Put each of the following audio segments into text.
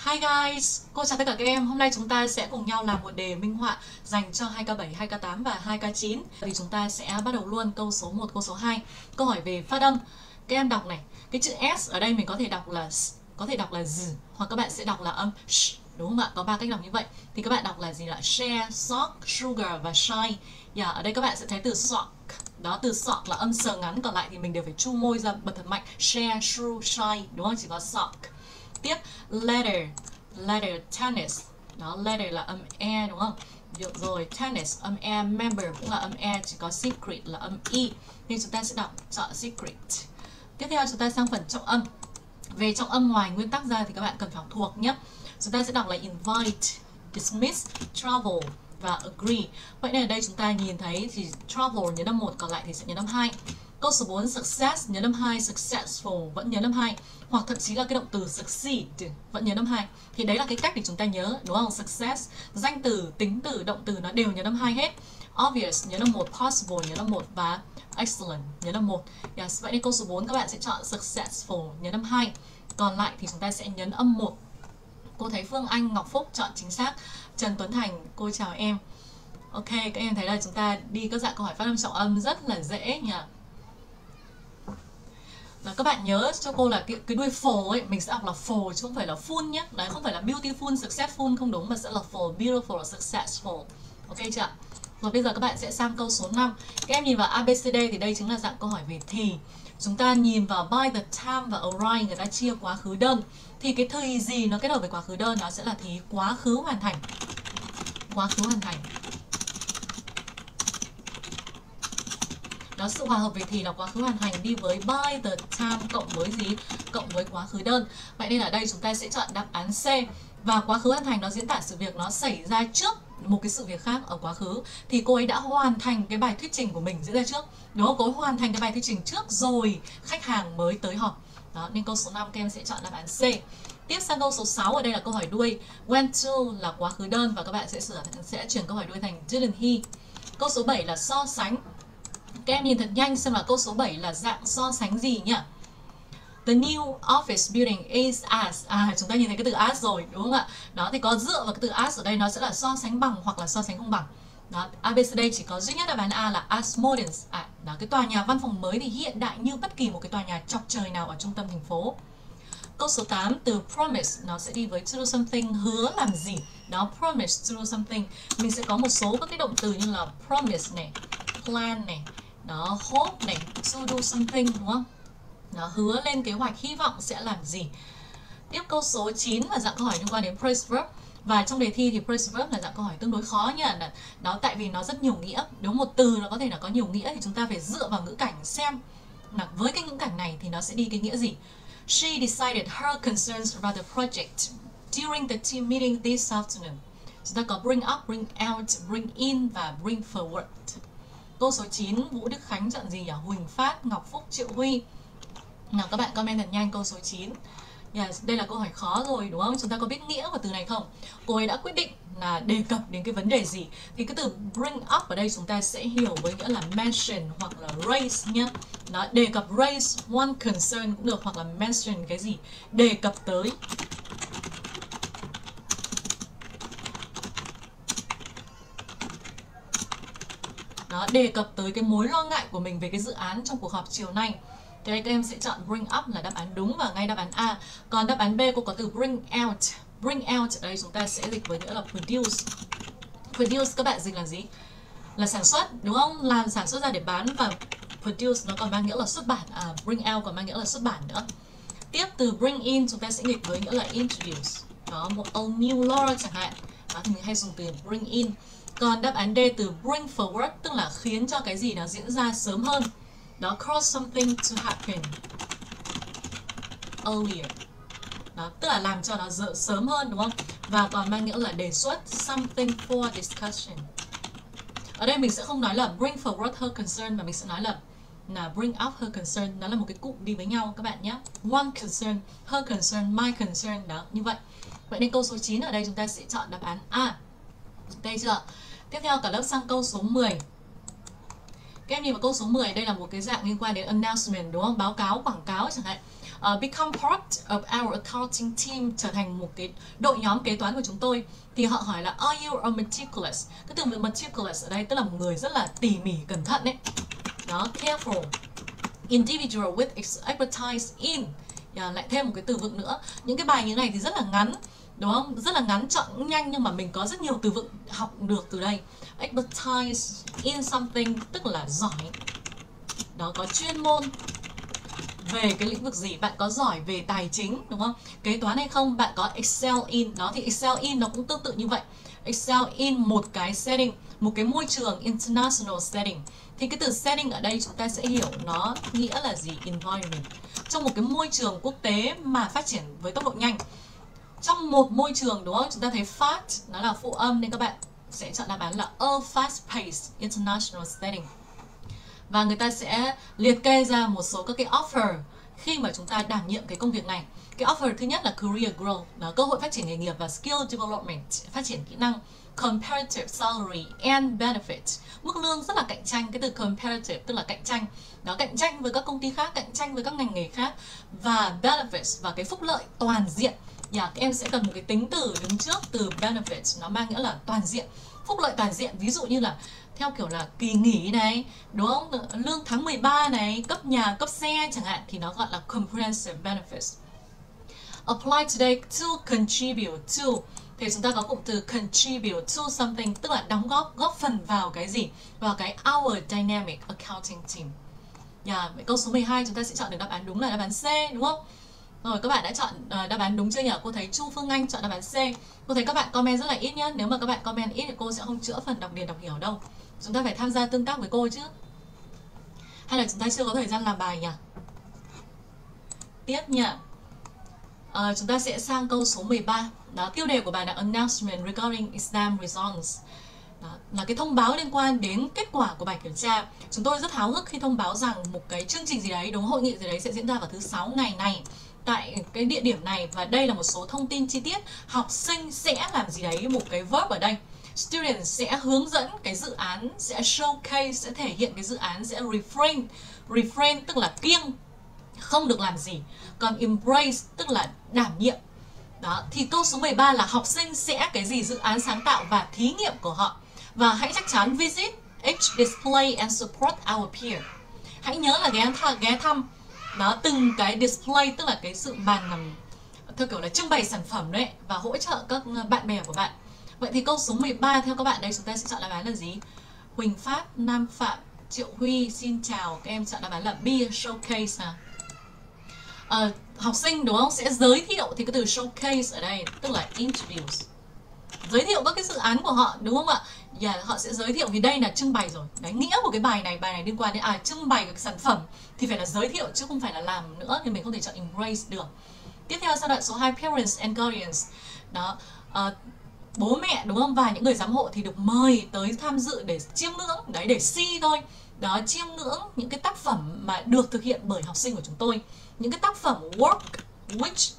Hi guys, cô chào tất cả các em. Hôm nay chúng ta sẽ cùng nhau làm một đề minh họa dành cho 2K7, 2K8 và 2K9. Thì chúng ta sẽ bắt đầu luôn câu số 1, câu số 2. Câu hỏi về phát âm. Các em đọc này, cái chữ S ở đây mình có thể đọc là z, hoặc các bạn sẽ đọc là âm sh, đúng không ạ? Có 3 cách đọc như vậy. Thì các bạn đọc là gì, là share, sock, sugar và shy. Ở đây các bạn sẽ thấy từ sock. Đó, từ sock là âm sờ ngắn, còn lại thì mình đều phải chu môi ra bật thật mạnh. Share, shy, đúng không? Chỉ có sock. Tiếp, letter, tennis. Đó, letter là âm e, đúng không? Được rồi, tennis âm e, member cũng là âm e, chỉ có secret là âm y, nên chúng ta sẽ chọn secret. Tiếp theo chúng ta sang phần trọng âm. Về trọng âm, ngoài nguyên tắc ra thì các bạn cần phải thuộc nhé. Chúng ta sẽ đọc là invite, dismiss, travel và agree. Vậy nên ở đây chúng ta nhìn thấy thì travel nhấn âm 1, còn lại thì sẽ nhấn âm 2. Câu số 4, success nhấn âm 2, successful vẫn nhấn âm 2, hoặc thậm chí là cái động từ succeed vẫn nhấn âm 2. Thì đấy là cái cách để chúng ta nhớ, đúng không? Success, danh từ, tính từ, động từ nó đều nhấn âm 2 hết. Obvious nhấn âm 1, possible nhấn âm 1 và excellent nhấn âm 1. Yes, vậy nên câu số 4 các bạn sẽ chọn successful nhấn âm 2. Còn lại thì chúng ta sẽ nhấn âm 1. Cô thấy Phương Anh, Ngọc Phúc chọn chính xác. Trần Tuấn Thành, cô chào em. Ok, các em thấy là chúng ta đi các dạng câu hỏi phát âm trọng âm rất là dễ nhỉ. Là các bạn nhớ cho cô là cái đuôi phồ ấy, mình sẽ đọc là phồ chứ không phải là full nhé. Đấy, không phải là beautiful, successful, không đúng, mà sẽ là phồ, beautiful, successful. Ok chưa? Rồi bây giờ các bạn sẽ sang câu số 5. Các em nhìn vào ABCD thì đây chính là dạng câu hỏi về thì. Chúng ta nhìn vào by the time và arrive, người ta chia quá khứ đơn. Thì cái thì gì nó kết hợp với quá khứ đơn, nó sẽ là thì quá khứ hoàn thành. Quá khứ hoàn thành. Đó, sự hòa hợp về thì là quá khứ hoàn thành đi với by the time cộng với gì? Cộng với quá khứ đơn. Vậy nên ở đây chúng ta sẽ chọn đáp án C. Và quá khứ hoàn thành nó diễn tả sự việc nó xảy ra trước một cái sự việc khác ở quá khứ. Thì cô ấy đã hoàn thành cái bài thuyết trình của mình diễn ra trước. Đúng không? Cô ấy hoàn thành cái bài thuyết trình trước rồi khách hàng mới tới họp. Đó, nên câu số 5 các em sẽ chọn đáp án C. Tiếp sang câu số 6, ở đây là câu hỏi đuôi. Went to là quá khứ đơn và các bạn sẽ chuyển câu hỏi đuôi thành didn't he. Câu số 7 là so sánh. Các em nhìn thật nhanh xem là câu số 7 là dạng so sánh gì nhỉ? The new office building is as. Chúng ta nhìn thấy cái từ as rồi, đúng không ạ? Đó, thì có dựa vào cái từ as ở đây nó sẽ là so sánh bằng hoặc là so sánh không bằng. Đó, ABCD chỉ có duy nhất đáp án A là as modern. Đó, cái tòa nhà văn phòng mới thì hiện đại như bất kỳ một cái tòa nhà chọc trời nào ở trung tâm thành phố. Câu số 8, từ promise nó sẽ đi với to do something, hứa làm gì. Đó, promise to do something. Mình sẽ có một số các cái động từ như là promise này, plan này, đó, hope này, to do something, đúng không? Đó, hứa lên kế hoạch, hy vọng sẽ làm gì. Tiếp câu số 9 là dạng câu hỏi liên quan đến phrase verb. Và trong đề thi thì phrase verb là dạng câu hỏi tương đối khó nha. Đó, tại vì nó rất nhiều nghĩa. Nếu một từ nó có thể là có nhiều nghĩa thì chúng ta phải dựa vào ngữ cảnh xem là với cái ngữ cảnh này thì nó sẽ đi cái nghĩa gì. She decided her concerns about the project during the team meeting this afternoon. Chúng ta có bring up, bring out, bring in và bring forward. Câu số 9, Vũ Đức Khánh chọn gì nhỉ? Huỳnh Phát, Ngọc Phúc, Triệu Huy. Nào các bạn comment thật nhanh câu số 9. Yes, đây là câu hỏi khó rồi đúng không? Chúng ta có biết nghĩa của từ này không? Cô ấy đã quyết định là đề cập đến cái vấn đề gì? Thì cái từ bring up ở đây chúng ta sẽ hiểu với nghĩa là mention hoặc là raise nhé. Đó, đề cập raise one concern cũng được, hoặc là mention cái gì? Đề cập tới. Đó, đề cập tới cái mối lo ngại của mình về cái dự án trong cuộc họp chiều nay. Thế đây các em sẽ chọn bring up là đáp án đúng và ngay đáp án A. Còn đáp án B cô có từ bring out. Bring out ở đây chúng ta sẽ dịch với nghĩa là produce. Produce các bạn dịch là gì? Là sản xuất, đúng không? Làm sản xuất ra để bán, và produce nó còn mang nghĩa là xuất bản. Bring out còn mang nghĩa là xuất bản nữa. Tiếp, từ bring in chúng ta sẽ dịch với nghĩa là introduce. Đó, một a new law chẳng hạn. Đó, thì mình hay dùng từ bring in. Còn đáp án D, từ bring forward tức là khiến cho cái gì nó diễn ra sớm hơn. Đó, cause something to happen earlier. Đó, tức là làm cho nó sớm hơn, đúng không? Và còn mang nghĩa là đề xuất, something for discussion. Ở đây mình sẽ không nói là bring forward her concern, mà mình sẽ nói là bring up her concern. Nó là một cái cụm đi với nhau các bạn nhé. One concern, her concern, my concern. Đó, như vậy. Vậy nên câu số 9 ở đây chúng ta sẽ chọn đáp án A. Đây chưa? Tiếp theo cả lớp sang câu số 10. Các em nhìn vào câu số 10, đây là một cái dạng liên quan đến announcement, đúng không? Báo cáo, quảng cáo chẳng hạn. become part of our accounting team, trở thành một cái đội nhóm kế toán của chúng tôi. Thì họ hỏi là are you a meticulous? Cái từ meticulous ở đây tức là một người rất là tỉ mỉ, cẩn thận đấy. Đó, careful individual with expertise in. Lại thêm một cái từ vựng nữa. Những cái bài như này thì rất là ngắn, đúng không? Rất là ngắn, chọn cũng nhanh, nhưng mà mình có rất nhiều từ vựng học được từ đây. Expertise in something tức là giỏi. Đó, có chuyên môn về cái lĩnh vực gì. Bạn có giỏi về tài chính, đúng không? Kế toán hay không? Bạn có excel in. Đó, thì excel in nó cũng tương tự như vậy. Excel in một cái setting, một cái môi trường international setting. Thì cái từ setting ở đây chúng ta sẽ hiểu nó nghĩa là gì? Environment. Trong một cái môi trường quốc tế mà phát triển với tốc độ nhanh. Trong một môi trường, đúng không? Chúng ta thấy fast nó là phụ âm nên các bạn sẽ chọn đáp án là a fast-paced international setting. Và người ta sẽ liệt kê ra một số các cái offer khi mà chúng ta đảm nhiệm cái công việc này. Cái offer thứ nhất là career growth, là cơ hội phát triển nghề nghiệp và skill development, phát triển kỹ năng. Comparative salary and benefits, mức lương rất là cạnh tranh. Cái từ comparative tức là cạnh tranh. Đó, cạnh tranh với các công ty khác, cạnh tranh với các ngành nghề khác. Và benefits và cái phúc lợi toàn diện. Các em sẽ cần một cái tính từ đứng trước từ benefits, nó mang nghĩa là toàn diện, phúc lợi toàn diện. Ví dụ như là theo kiểu là kỳ nghỉ này, đúng không? Lương tháng 13 này, cấp nhà, cấp xe chẳng hạn, thì nó gọi là comprehensive benefits. Apply today to contribute to. Thì chúng ta có cụm từ contribute to something tức là đóng góp, góp phần vào cái gì? Vào cái our dynamic accounting team. Vậy câu số 12 chúng ta sẽ chọn được đáp án đúng là đáp án C, đúng không? Rồi, các bạn đã chọn đáp án đúng chưa nhỉ? Cô thấy Chu Phương Anh chọn đáp án C. Cô thấy các bạn comment rất là ít nhá. Nếu mà các bạn comment ít thì cô sẽ không chữa phần đọc điền đọc hiểu đâu. Chúng ta phải tham gia tương tác với cô chứ. Hay là chúng ta chưa có thời gian làm bài nhỉ? Tiếp nhỉ. Chúng ta sẽ sang câu số 13. Đó, tiêu đề của bài là Announcement regarding exam results. Đó, là cái thông báo liên quan đến kết quả của bài kiểm tra. Chúng tôi rất háo hức khi thông báo rằng một cái chương trình gì đấy, đúng, hội nghị gì đấy sẽ diễn ra vào thứ 6 ngày này tại cái địa điểm này, và đây là một số thông tin chi tiết. Học sinh sẽ làm gì đấy, một cái verb ở đây. Student sẽ hướng dẫn cái dự án, sẽ showcase, sẽ thể hiện cái dự án, sẽ refrain tức là kiêng, không được làm gì. Còn embrace tức là đảm nhiệm. Đó, thì câu số 13 là học sinh sẽ cái gì, dự án sáng tạo và thí nghiệm của họ. Và hãy chắc chắn visit each display and support our peer. Hãy nhớ là ghé thăm đó, từng cái display tức là cái sự bàn theo kiểu là trưng bày sản phẩm đấy, và hỗ trợ các bạn bè của bạn. Vậy thì câu số 13 theo các bạn đây chúng ta sẽ chọn đáp án là gì? Huỳnh Phát, Nam Phạm, Triệu Huy xin chào. Các em chọn đáp án là B, showcase à? Học sinh, đúng không, sẽ giới thiệu, thì cái từ showcase ở đây tức là introduce, giới thiệu các cái dự án của họ, đúng không ạ? Họ sẽ giới thiệu vì đây là trưng bày rồi. Đấy, nghĩa của cái bài này liên quan đến trưng bày các sản phẩm thì phải là giới thiệu chứ không phải là làm nữa, thì mình không thể chọn embrace được. Tiếp theo sang đoạn số 2, parents and guardians. Đó, bố mẹ, đúng không, và những người giám hộ thì được mời tới tham dự để chiêm ngưỡng, đấy, để see thôi. Đó, chiêm ngưỡng những cái tác phẩm mà được thực hiện bởi học sinh của chúng tôi. Những cái tác phẩm work which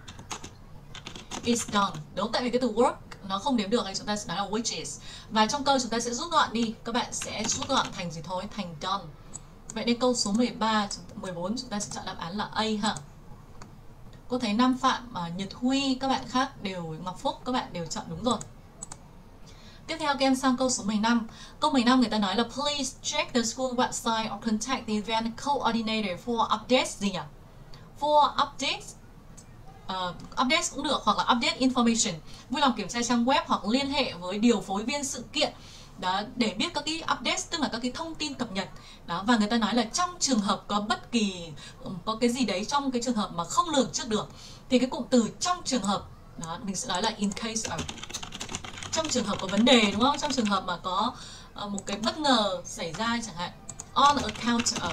is done. Đúng, tại vì cái từ work nó không đếm được, thì chúng ta sẽ nói là which is. Và trong câu chúng ta sẽ rút gọn đi. Các bạn sẽ rút gọn thành gì thôi, thành done. Vậy nên câu số 14 chúng ta sẽ chọn đáp án là A ha. Cô thấy Nam Phạm, Nhật Huy, các bạn khác đều, Ngọc Phúc, các bạn đều chọn đúng rồi. Tiếp theo các em sang câu số 15. Câu 15 người ta nói là please check the school website or contact the event coordinator for updates gì nhỉ? For updates, updates cũng được, hoặc là update information. Vui lòng kiểm tra trang web hoặc liên hệ với điều phối viên sự kiện đó, để biết các cái updates, tức là các cái thông tin cập nhật. Đó, và người ta nói là trong trường hợp có bất kỳ có cái gì đấy, trong cái trường hợp mà không lường trước được, thì cái cụm từ trong trường hợp đó mình sẽ nói là in case of. Trong trường hợp có vấn đề, đúng không? Trong trường hợp mà có một cái bất ngờ xảy ra chẳng hạn. On account of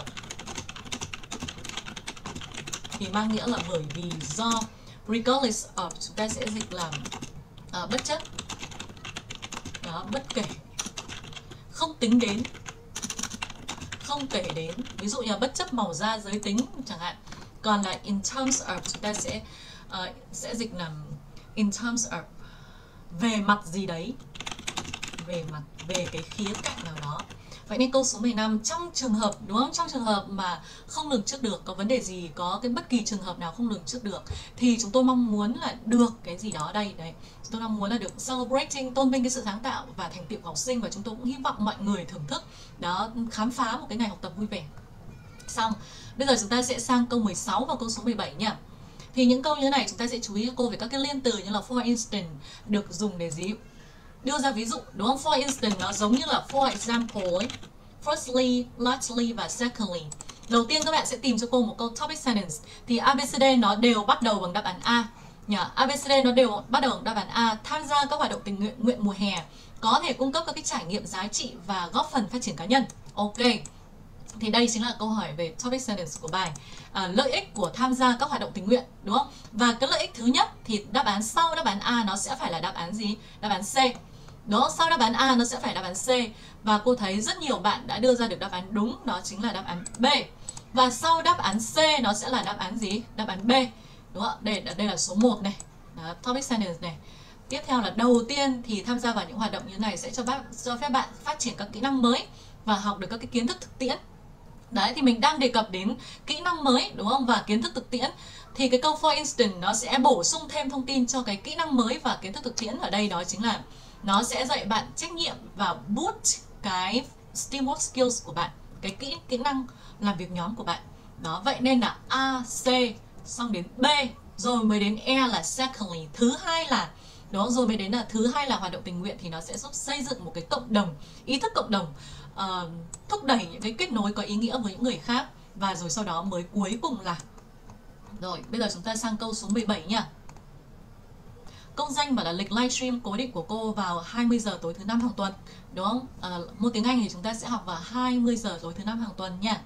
thì mang nghĩa là bởi vì do. Regardless of chúng ta sẽ dịch làm bất chấp. Đó, bất kể, không tính đến, không kể đến. Ví dụ như là bất chấp màu da, giới tính chẳng hạn. Còn là in terms of chúng ta sẽ dịch làm in terms of về mặt gì đấy, về cái khía cạnh nào đó. Vậy nên câu số 15, trong trường hợp, đúng không? Trong trường hợp mà không lường trước được, có vấn đề gì, có cái bất kỳ trường hợp nào không lường trước được, thì chúng tôi mong muốn là được cái gì đó ở đây. Đấy, chúng tôi mong muốn là được celebrating, tôn vinh cái sự sáng tạo và thành tựu của học sinh, và chúng tôi cũng hy vọng mọi người thưởng thức, đó, khám phá một cái ngày học tập vui vẻ. Xong, bây giờ chúng ta sẽ sang câu 16 và câu số 17 nha. Thì những câu như thế này chúng ta sẽ chú ý cho cô về các cái liên từ như là for instance, được dùng để gì? Đưa ra ví dụ, đúng không? For instance nó giống như là for example ấy. Firstly, lastly và secondly. Đầu tiên các bạn sẽ tìm cho cô một câu topic sentence. Thì ABCD nó đều bắt đầu bằng đáp án A. ABCD nó đều bắt đầu bằng đáp án A. Tham gia các hoạt động tình nguyện mùa hè, có thể cung cấp các cái trải nghiệm giá trị và góp phần phát triển cá nhân. Ok. Thì đây chính là câu hỏi về topic sentence của bài. Lợi ích của tham gia các hoạt động tình nguyện, đúng không? Và cái lợi ích thứ nhất thì đáp án sau đáp án A nó sẽ phải là đáp án gì? Đáp án C. Đó, sau đáp án A nó sẽ phải đáp án C. Và cô thấy rất nhiều bạn đã đưa ra được đáp án đúng, đó chính là đáp án B. Và sau đáp án C nó sẽ là đáp án gì? Đáp án B. Đúng không? Đây là số 1 này. Đó, topic sentence này. Tiếp theo là đầu tiên thì tham gia vào những hoạt động như thế này sẽ cho phép bạn phát triển các kỹ năng mới và học được các cái kiến thức thực tiễn. Đấy, thì mình đang đề cập đến kỹ năng mới, đúng không? Và kiến thức thực tiễn. Thì cái câu for instance nó sẽ bổ sung thêm thông tin cho cái kỹ năng mới và kiến thức thực tiễn ở đây, đó chính là nó sẽ dạy bạn trách nhiệm và boost cái teamwork skills của bạn, cái kỹ năng làm việc nhóm của bạn. Đó, vậy nên là A, C, xong đến B, rồi mới đến E là secondly, thứ hai là đó, rồi mới đến là thứ hai là hoạt động tình nguyện, thì nó sẽ giúp xây dựng một cái cộng đồng, ý thức cộng đồng, thúc đẩy những cái kết nối có ý nghĩa với những người khác, và rồi sau đó mới cuối cùng là. Rồi, bây giờ chúng ta sang câu số 17 nha. Công danh bảo là lịch livestream cố định của cô vào 20 giờ tối thứ 5 hàng tuần, đúng không? Môn tiếng Anh thì chúng ta sẽ học vào 20 giờ tối thứ 5 hàng tuần nha.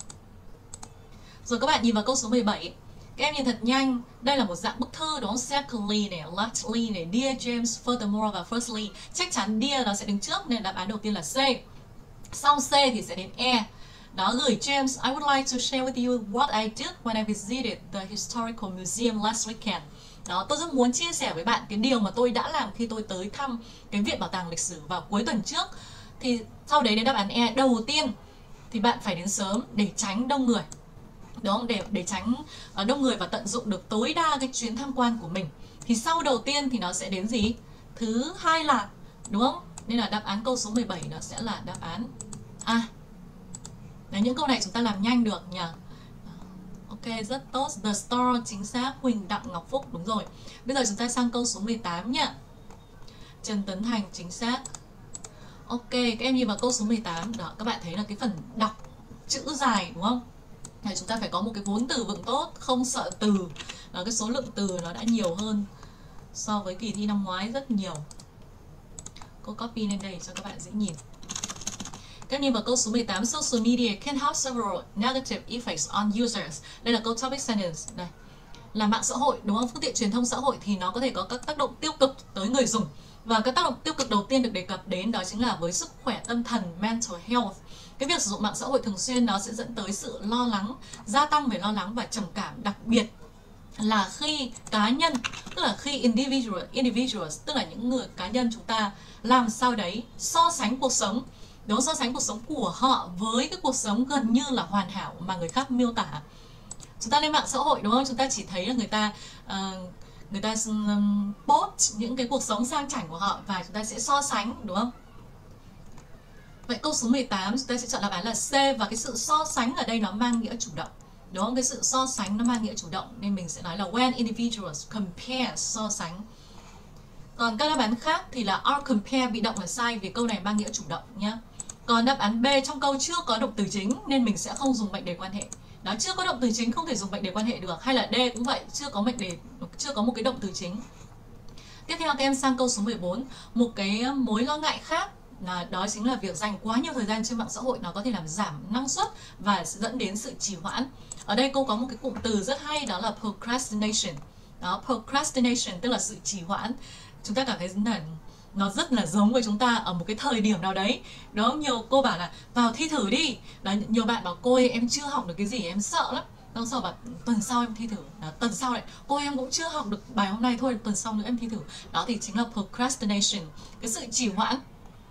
Rồi các bạn nhìn vào câu số 17. Các em nhìn thật nhanh, đây là một dạng bức thư, đúng không? Secondly này, lastly này, Dear James, furthermore và firstly. Chắc chắn Dear nó sẽ đứng trước nên đáp án đầu tiên là C. Sau C thì sẽ đến E. Đó, gửi James, I would like to share with you what I did when I visited the historical museum last weekend. Đó, tôi rất muốn chia sẻ với bạn cái điều mà tôi đã làm khi tôi tới thăm cái viện bảo tàng lịch sử vào cuối tuần trước. Thì sau đấy đến đáp án E. Đầu tiên thì bạn phải đến sớm để tránh đông người. Đúng không? Để tránh đông người và tận dụng được tối đa cái chuyến tham quan của mình. Thì sau đầu tiên thì nó sẽ đến gì? Thứ hai là, đúng không? Nên là đáp án câu số 17 nó sẽ là đáp án A. Đấy, những câu này chúng ta làm nhanh được nhỉ? Ok, rất tốt. The Store, chính xác. Huỳnh Đặng Ngọc Phúc, đúng rồi. Bây giờ chúng ta sang câu số 18 nhá. Trần Tấn Thành, chính xác. Ok, các em nhìn vào câu số 18. Đó, các bạn thấy là cái phần đọc chữ dài, đúng không? Thì chúng ta phải có một cái vốn từ vựng tốt, không sợ từ. Đó, cái số lượng từ nó đã nhiều hơn so với kỳ thi năm ngoái rất nhiều. Cô copy lên đây cho các bạn dễ nhìn. Các nhìn vào câu số 18, social media can have several negative effects on users. Đây là câu topic sentence. Đây. Là mạng xã hội, đúng không? Phương tiện truyền thông xã hội thì nó có thể có các tác động tiêu cực tới người dùng. Và cái tác động tiêu cực đầu tiên được đề cập đến đó chính là với sức khỏe tâm thần, mental health. Cái việc sử dụng mạng xã hội thường xuyên nó sẽ dẫn tới sự lo lắng, gia tăng về lo lắng và trầm cảm, đặc biệt là khi cá nhân, tức là khi individuals, tức là những người cá nhân chúng ta làm sao đấy so sánh cuộc sống, đúng, so sánh cuộc sống của họ với cái cuộc sống gần như là hoàn hảo mà người khác miêu tả. Chúng ta lên mạng xã hội, đúng không? Chúng ta chỉ thấy là người ta post những cái cuộc sống sang chảnh của họ và chúng ta sẽ so sánh, đúng không? Vậy câu số 18 chúng ta sẽ chọn đáp án là C, và cái sự so sánh ở đây nó mang nghĩa chủ động. Đúng không? Cái sự so sánh nó mang nghĩa chủ động nên mình sẽ nói là when individuals compare, so sánh. Còn các đáp án khác thì là are compare bị động là sai vì câu này mang nghĩa chủ động nhá. Còn đáp án B trong câu chưa có động từ chính nên mình sẽ không dùng mệnh đề quan hệ. Đó, chưa có động từ chính không thể dùng mệnh đề quan hệ được, hay là D cũng vậy, chưa có một cái động từ chính. Tiếp theo các em sang câu số 14, một cái mối lo ngại khác là đó chính là việc dành quá nhiều thời gian trên mạng xã hội nó có thể làm giảm năng suất và dẫn đến sự trì hoãn. Ở đây cô có một cái cụm từ rất hay đó là procrastination. Đó, procrastination tức là sự trì hoãn. Chúng ta cảm thấy là nó rất là giống với chúng ta ở một cái thời điểm nào đấy. Đó, nhiều cô bảo là vào thi thử đi. Đó, nhiều bạn bảo cô ơi em chưa học được cái gì, em sợ lắm. Xong sau bảo tuần sau em thi thử. Đó, tuần sau lại cô ơi, em cũng chưa học được bài hôm nay, thôi tuần sau nữa em thi thử. Đó thì chính là procrastination, cái sự trì hoãn.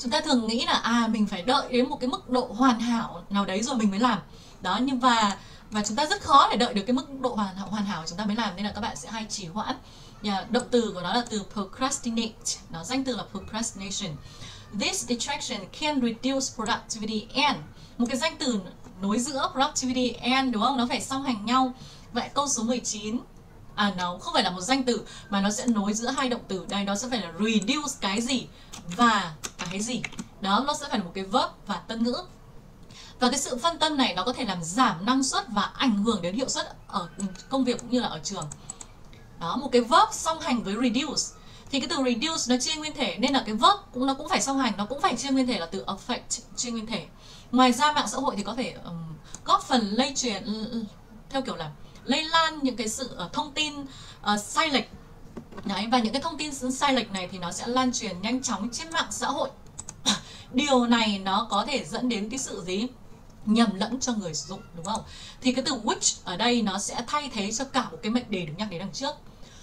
Chúng ta thường nghĩ là mình phải đợi đến một cái mức độ hoàn hảo nào đấy rồi mình mới làm. Đó, nhưng và chúng ta rất khó để đợi được cái mức độ hoàn hảo chúng ta mới làm, nên là các bạn sẽ hay trì hoãn. Động từ của nó là từ procrastinate, nó danh từ là procrastination. This distraction can reduce productivity and, một cái danh từ nối giữa productivity and, đúng không? Nó phải song hành nhau. Vậy câu số 19, nó không phải là một danh từ mà nó sẽ nối giữa hai động từ. Đây, nó sẽ phải là reduce cái gì và cái gì. Đó, nó sẽ phải là một cái verb và tân ngữ. Và cái sự phân tâm này nó có thể làm giảm năng suất và ảnh hưởng đến hiệu suất ở công việc cũng như là ở trường. Đó, một cái verb song hành với reduce. Thì cái từ reduce nó chia nguyên thể, nên là cái verb nó cũng phải song hành, nó cũng phải chia nguyên thể là từ affect, chia nguyên thể. Ngoài ra mạng xã hội thì có thể góp phần lây truyền, theo kiểu là lây lan những cái sự thông tin sai lệch. Đấy, và những cái thông tin sai lệch này thì nó sẽ lan truyền nhanh chóng trên mạng xã hội. Điều này nó có thể dẫn đến cái sự gì? Nhầm lẫn cho người sử dụng, đúng không? Thì cái từ which ở đây nó sẽ thay thế cho cả một cái mệnh đề được nhắc đến đằng trước.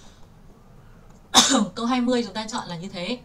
Câu 20 chúng ta chọn là như thế.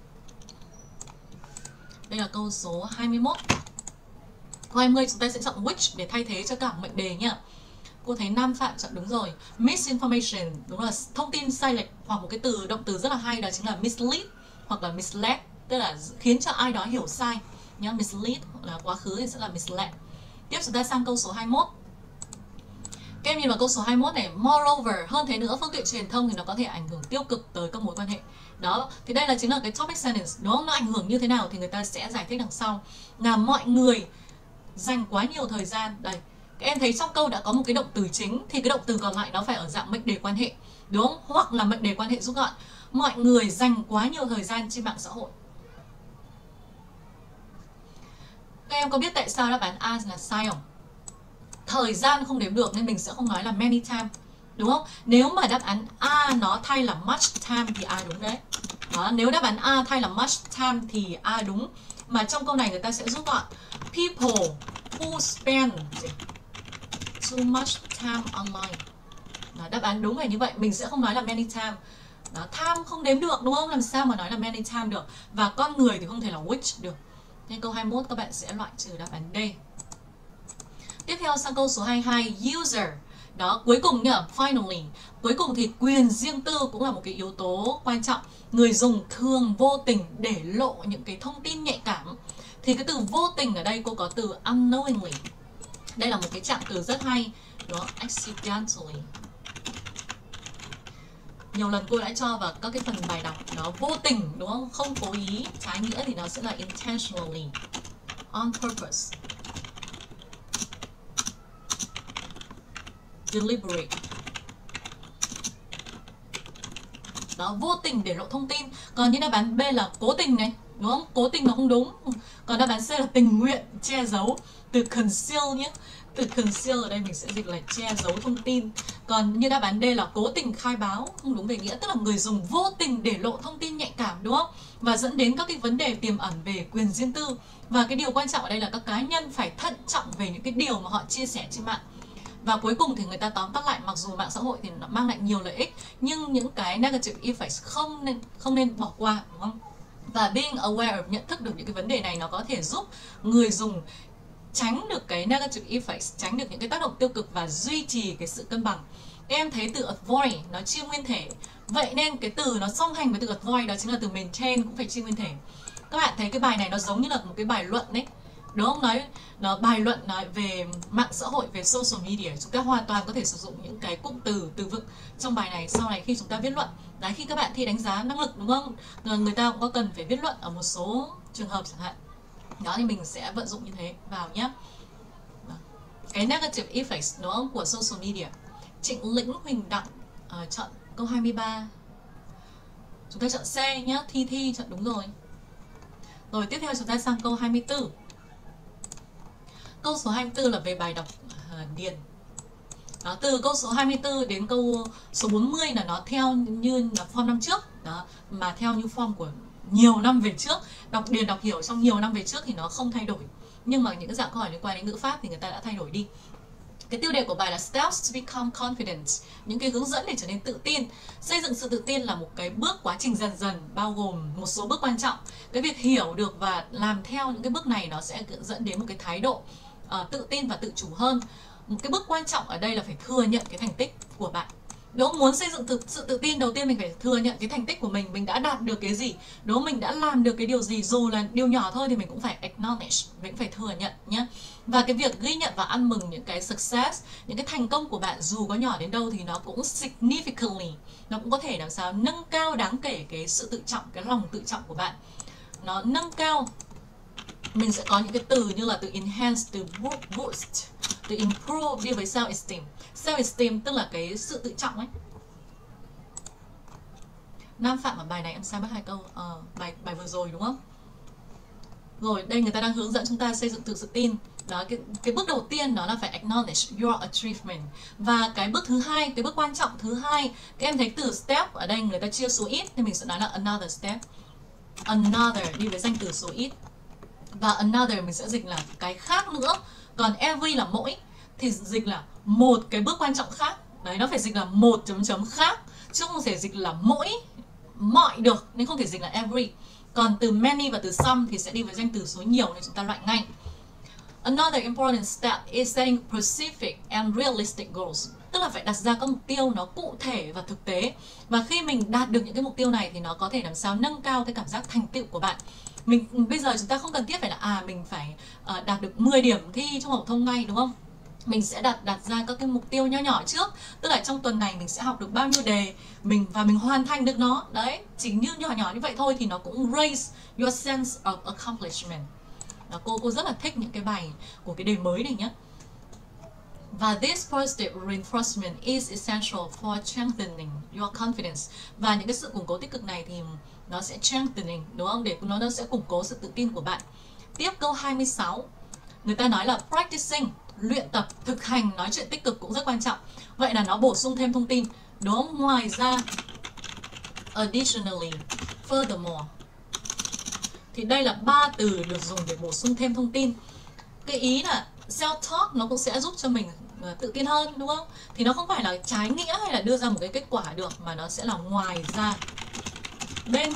Đây là câu số 21. Câu 20 chúng ta sẽ chọn which để thay thế cho cả mệnh đề nhá. Cô thấy Nam Phạm chọn đúng rồi. Misinformation, đúng là thông tin sai lệch, hoặc một cái động từ rất là hay, đó chính là mislead hoặc là misled, tức là khiến cho ai đó hiểu sai nhá. Mislead là quá khứ thì sẽ là misled. Tiếp chúng ta sang câu số 21. Các em nhìn vào câu số 21 này, moreover, hơn thế nữa, phương tiện truyền thông thì nó có thể ảnh hưởng tiêu cực tới các mối quan hệ. Đó, thì đây chính là cái topic sentence, đúng không? Nó ảnh hưởng như thế nào thì người ta sẽ giải thích đằng sau. Là mọi người dành quá nhiều thời gian. Đây, các em thấy trong câu đã có một cái động từ chính, thì cái động từ còn lại nó phải ở dạng mệnh đề quan hệ, đúng không? Hoặc là mệnh đề quan hệ rút gọn. Mọi người dành quá nhiều thời gian trên mạng xã hội. Các em có biết tại sao đáp án A là sai không? Thời gian không đếm được nên mình sẽ không nói là many time, đúng không? Nếu mà đáp án A nó thay là much time thì A đúng đấy. Đó, nếu đáp án A thay là much time thì A đúng. Mà trong câu này người ta sẽ rút gọn people who spend too much time online. Đó, đáp án đúng là như vậy, mình sẽ không nói là many time. Đó, time không đếm được, đúng không? Làm sao mà nói là many time được? Và con người thì không thể là which được. Nên câu 21 các bạn sẽ loại trừ đáp án D. Tiếp theo sang câu số 22, user. Đó, cuối cùng nhá, finally. Cuối cùng thì quyền riêng tư cũng là một cái yếu tố quan trọng. Người dùng thường vô tình để lộ những cái thông tin nhạy cảm. Thì cái từ vô tình ở đây cô có từ unknowingly. Đây là một cái trạng từ rất hay, đó, accidentally. Nhiều lần cô đã cho vào các cái phần bài đọc, nó vô tình, đúng không? Không cố ý, trái nghĩa thì nó sẽ là intentionally, on purpose, deliberate. Đó, vô tình để lộ thông tin. Còn như đáp án B là cố tình này, đúng không? Cố tình là không đúng. Còn đáp án C là tình nguyện, che giấu. Từ conceal nhé. Từ conceal ở đây mình sẽ dịch là che giấu thông tin. Còn như đáp án D là cố tình khai báo, không đúng về nghĩa, tức là người dùng vô tình để lộ thông tin nhạy cảm, đúng không? Và dẫn đến các cái vấn đề tiềm ẩn về quyền riêng tư. Và cái điều quan trọng ở đây là các cá nhân phải thận trọng về những cái điều mà họ chia sẻ trên mạng. Và cuối cùng thì người ta tóm tắt lại, mặc dù mạng xã hội thì nó mang lại nhiều lợi ích, nhưng những cái negative effects không nên bỏ qua, đúng không? Và being aware, nhận thức được những cái vấn đề này, nó có thể giúp người dùng tránh được cái negative effects, tránh được những cái tác động tiêu cực và duy trì cái sự cân bằng. Các em thấy từ avoid nó chia nguyên thể, vậy nên cái từ nó song hành với từ avoid, đó chính là từ maintain cũng phải chia nguyên thể. Các bạn thấy cái bài này nó giống như là một cái bài luận đấy, đúng không? Nó bài luận nói về mạng xã hội, về social media. Chúng ta hoàn toàn có thể sử dụng những cái cụm từ, từ vựng trong bài này sau này khi chúng ta viết luận. Đấy, khi các bạn thi đánh giá năng lực, đúng không? Người ta cũng có cần phải viết luận ở một số trường hợp chẳng hạn. Đó thì mình sẽ vận dụng như thế vào nhé. Cái negative effects, đúng không, của social media. Trịnh Lĩnh Huỳnh Đặng chọn câu 23. Chúng ta chọn C nhé. Thi chọn đúng rồi. Rồi tiếp theo chúng ta sang câu 24. Câu số 24 là về bài đọc điền. Đó, từ câu số 24 đến câu số 40 là nó theo như là form năm trước. Đó, mà theo như form của nhiều năm về trước. Đọc điền đọc hiểu trong nhiều năm về trước thì nó không thay đổi. Nhưng mà những cái dạng câu hỏi liên quan đến ngữ pháp thì người ta đã thay đổi đi. Cái tiêu đề của bài là Steps to Become Confident, những cái hướng dẫn để trở nên tự tin. Xây dựng sự tự tin là một cái bước quá trình dần dần, bao gồm một số bước quan trọng. Cái việc hiểu được và làm theo những cái bước này nó sẽ dẫn đến một cái thái độ tự tin và tự chủ hơn. Một cái bước quan trọng ở đây là phải thừa nhận cái thành tích của bạn. Nếu muốn xây dựng sự tự tin, đầu tiên mình phải thừa nhận cái thành tích của mình đã đạt được cái gì, nếu mình đã làm được cái điều gì, dù là điều nhỏ thôi thì mình cũng phải acknowledge, mình cũng phải thừa nhận nhé. Và cái việc ghi nhận và ăn mừng những cái success, những cái thành công của bạn dù có nhỏ đến đâu thì nó cũng significantly, nó cũng có thể làm sao nâng cao đáng kể cái sự tự trọng, cái lòng tự trọng của bạn. Nó nâng cao, mình sẽ có những cái từ như là từ enhance, từ boost, từ improve đi với self-esteem. Self-esteem tức là cái sự tự trọng ấy. Nam Phạm ở bài này em sai mất 2 câu, bài vừa rồi đúng không? Rồi, đây người ta đang hướng dẫn chúng ta xây dựng tự tin. Đó, cái bước đầu tiên đó là phải acknowledge your achievement. Và cái bước thứ hai, cái bước quan trọng thứ hai, các em thấy từ step ở đây người ta chia số ít thì mình sẽ nói là another step. Another đi với danh từ số ít. Và another mình sẽ dịch là cái khác nữa. Còn every là mỗi thì dịch là một cái bước quan trọng khác. Đấy, nó phải dịch là một chấm chấm khác, chứ không thể dịch là mỗi, mọi được, nên không thể dịch là every. Còn từ many và từ some thì sẽ đi với danh từ số nhiều nên chúng ta loại ngay. Another important step is setting specific and realistic goals. Tức là phải đặt ra các mục tiêu nó cụ thể và thực tế. Và khi mình đạt được những cái mục tiêu này thì nó có thể làm sao nâng cao cái cảm giác thành tựu của bạn. Bây giờ chúng ta không cần thiết phải là mình phải đạt được 10 điểm thi trung học phổ thông ngay, đúng không? Mình sẽ đặt ra các cái mục tiêu nho nhỏ trước. Tức là trong tuần này mình sẽ học được bao nhiêu đề, mình hoàn thành được nó. Đấy, chỉ như nhỏ nhỏ như vậy thôi thì nó cũng raise your sense of accomplishment. Đó, cô rất là thích những cái bài của cái đề mới này nhé. Và this positive reinforcement is essential for strengthening your confidence. Và những cái sự củng cố tích cực này thì nó sẽ strengthening, đúng không? Để nó sẽ củng cố sự tự tin của bạn. Tiếp câu 26. Người ta nói là practicing, luyện tập, thực hành, nói chuyện tích cực cũng rất quan trọng. Vậy là nó bổ sung thêm thông tin. Đúng không? Ngoài ra, additionally, furthermore. Thì đây là 3 từ được dùng để bổ sung thêm thông tin. Cái ý là self-talk nó cũng sẽ giúp cho mình tự tin hơn, đúng không? Thì nó không phải là trái nghĩa hay là đưa ra một cái kết quả được, mà nó sẽ là ngoài ra. Bên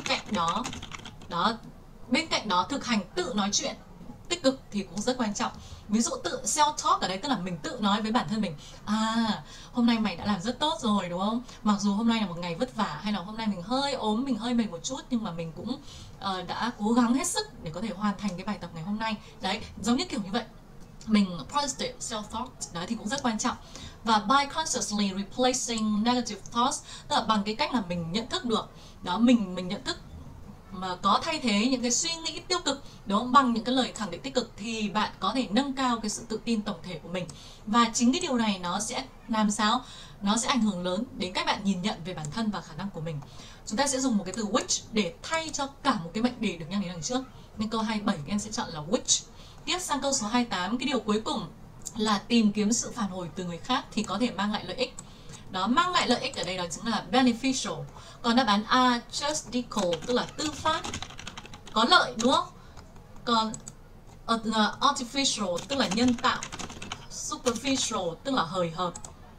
cạnh đó thực hành tự nói chuyện tích cực thì cũng rất quan trọng. Ví dụ tự self-talk ở đây tức là mình tự nói với bản thân mình, hôm nay mày đã làm rất tốt rồi, đúng không? Mặc dù hôm nay là một ngày vất vả, hay là hôm nay mình hơi ốm, mình hơi mệt một chút, nhưng mà mình cũng đã cố gắng hết sức để có thể hoàn thành cái bài tập ngày hôm nay. Đấy, giống như kiểu như vậy. Mình positive self-talk, đấy thì cũng rất quan trọng. Và by consciously replacing negative thoughts, tức là bằng cái cách là mình nhận thức được, đó, mình nhận thức mà có thay thế những cái suy nghĩ tiêu cực đó bằng những cái lời khẳng định tích cực, thì bạn có thể nâng cao cái sự tự tin tổng thể của mình. Và chính cái điều này nó sẽ làm sao? Nó sẽ ảnh hưởng lớn đến cách bạn nhìn nhận về bản thân và khả năng của mình. Chúng ta sẽ dùng một cái từ which để thay cho cả một cái mệnh đề được nhắc đến đằng trước. Nên câu 27 các em sẽ chọn là which. Tiếp sang câu số 28, cái điều cuối cùng là tìm kiếm sự phản hồi từ người khác thì có thể mang lại lợi ích. Đó, mang lại lợi ích ở đây đó chính là beneficial. Còn đáp án A, justical, tức là tư pháp, có lợi, đúng không? Còn artificial, tức là nhân tạo. Superficial, tức là hời hợt,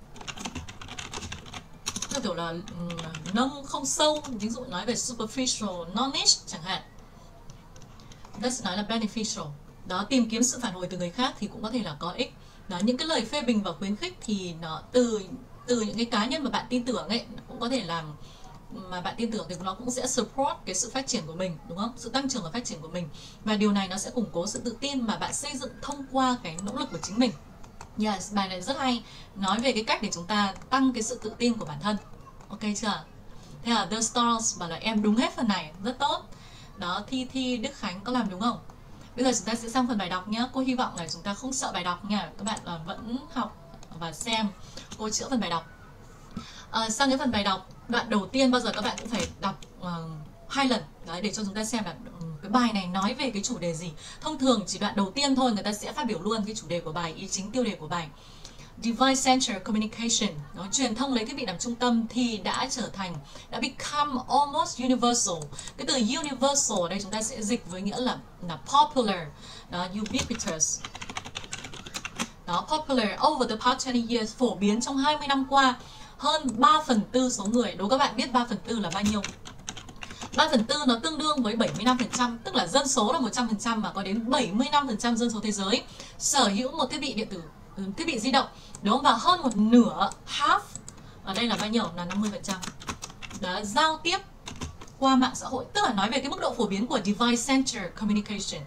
tức kiểu là nâng không sâu. Ví dụ nói về superficial knowledge chẳng hạn, ta sẽ nói là beneficial. Đó, tìm kiếm sự phản hồi từ người khác thì cũng có thể là có ích. Đó, những cái lời phê bình và khuyến khích thì nó từ những cái cá nhân mà bạn tin tưởng ấy, cũng có thể làm mà bạn tin tưởng thì nó cũng sẽ support cái sự phát triển của mình, đúng không? Sự tăng trưởng và phát triển của mình. Và điều này nó sẽ củng cố sự tự tin mà bạn xây dựng thông qua cái nỗ lực của chính mình. Yes, bài này rất hay, nói về cái cách để chúng ta tăng cái sự tự tin của bản thân. Ok chưa? Thế là The Stars bảo là em đúng hết phần này, rất tốt. Đó, Thi Đức Khánh có làm đúng không? Bây giờ chúng ta sẽ sang phần bài đọc nhé. Cô hy vọng là chúng ta không sợ bài đọc nha. Các bạn vẫn học và xem. Cô chữa phần bài đọc. Sang cái phần bài đọc, đoạn đầu tiên bao giờ các bạn cũng phải đọc 2 lần. Đấy, để cho chúng ta xem là cái bài này nói về cái chủ đề gì. Thông thường chỉ đoạn đầu tiên thôi người ta sẽ phát biểu luôn cái chủ đề của bài, ý chính tiêu đề của bài. Device Centered Communication, nó truyền thông lấy thiết bị làm trung tâm thì đã become almost universal. Cái từ universal ở đây chúng ta sẽ dịch với nghĩa là popular, đó, ubiquitous. Đó, Đó, popular over the past 20 years, phổ biến trong 20 năm qua. Hơn 3/4 số người, đố các bạn biết 3/4 là bao nhiêu? 3/4 nó tương đương với 75%, tức là dân số là 100% mà có đến 75% dân số thế giới sở hữu một thiết bị điện tử, thiết bị di động. Đúng không? Và hơn một nửa, half, ở đây là bao nhiêu? Là 50%. Đó, giao tiếp qua mạng xã hội, tức là nói về cái mức độ phổ biến của device center communication.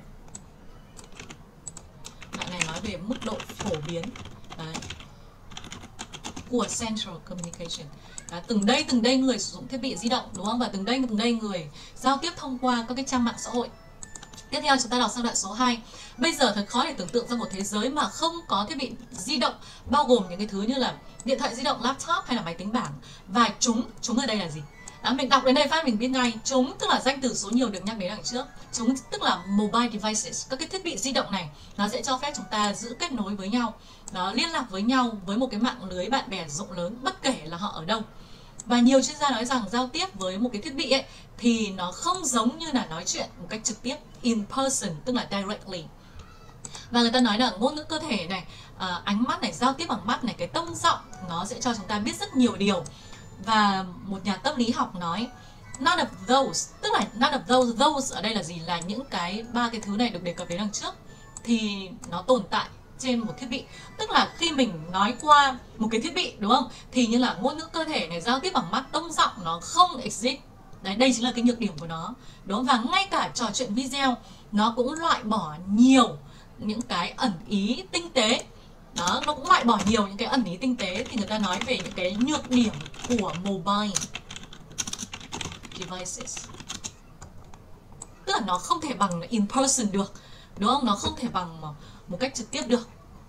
Bạn này nói về mức độ phổ biến. Đấy, của central communication. Đó, từng đây người sử dụng thiết bị di động, đúng không? Và từng đây người giao tiếp thông qua các cái trang mạng xã hội. Tiếp theo chúng ta đọc sang đoạn số 2. Bây giờ thật khó để tưởng tượng ra một thế giới mà không có thiết bị di động, bao gồm những cái thứ như là điện thoại di động, laptop hay là máy tính bảng. Và chúng ở đây là gì? Đó, mình đọc đến đây phát mình biết ngay. Chúng tức là danh từ số nhiều được nhắc đến đằng trước. Chúng tức là mobile devices. Các cái thiết bị di động này nó sẽ cho phép chúng ta giữ kết nối với nhau, đó, liên lạc với nhau với một cái mạng lưới bạn bè rộng lớn, bất kể là họ ở đâu. Và nhiều chuyên gia nói rằng giao tiếp với một cái thiết bị ấy thì nó không giống như là nói chuyện một cách trực tiếp, in person, tức là directly. Và người ta nói là ngôn ngữ cơ thể này, ánh mắt này, giao tiếp bằng mắt này, cái tông giọng nó sẽ cho chúng ta biết rất nhiều điều. Và một nhà tâm lý học nói none of those, tức là none of those ở đây là gì? Là những ba cái thứ này được đề cập đến đằng trước thì nó tồn tại trên một thiết bị. Tức là khi mình nói qua một cái thiết bị, đúng không? Thì như là ngôn ngữ cơ thể này, giao tiếp bằng mắt, tông giọng nó không exist. Đấy, đây chính là cái nhược điểm của nó. Đúng không? Và ngay cả trò chuyện video nó cũng loại bỏ nhiều những cái ẩn ý tinh tế. Đó, nó cũng loại bỏ nhiều những cái ẩn ý tinh tế. Thì người ta nói về những cái nhược điểm của mobile devices. Tức là nó không thể bằng in person được, đúng không? Nó không thể bằng một cách trực tiếp được.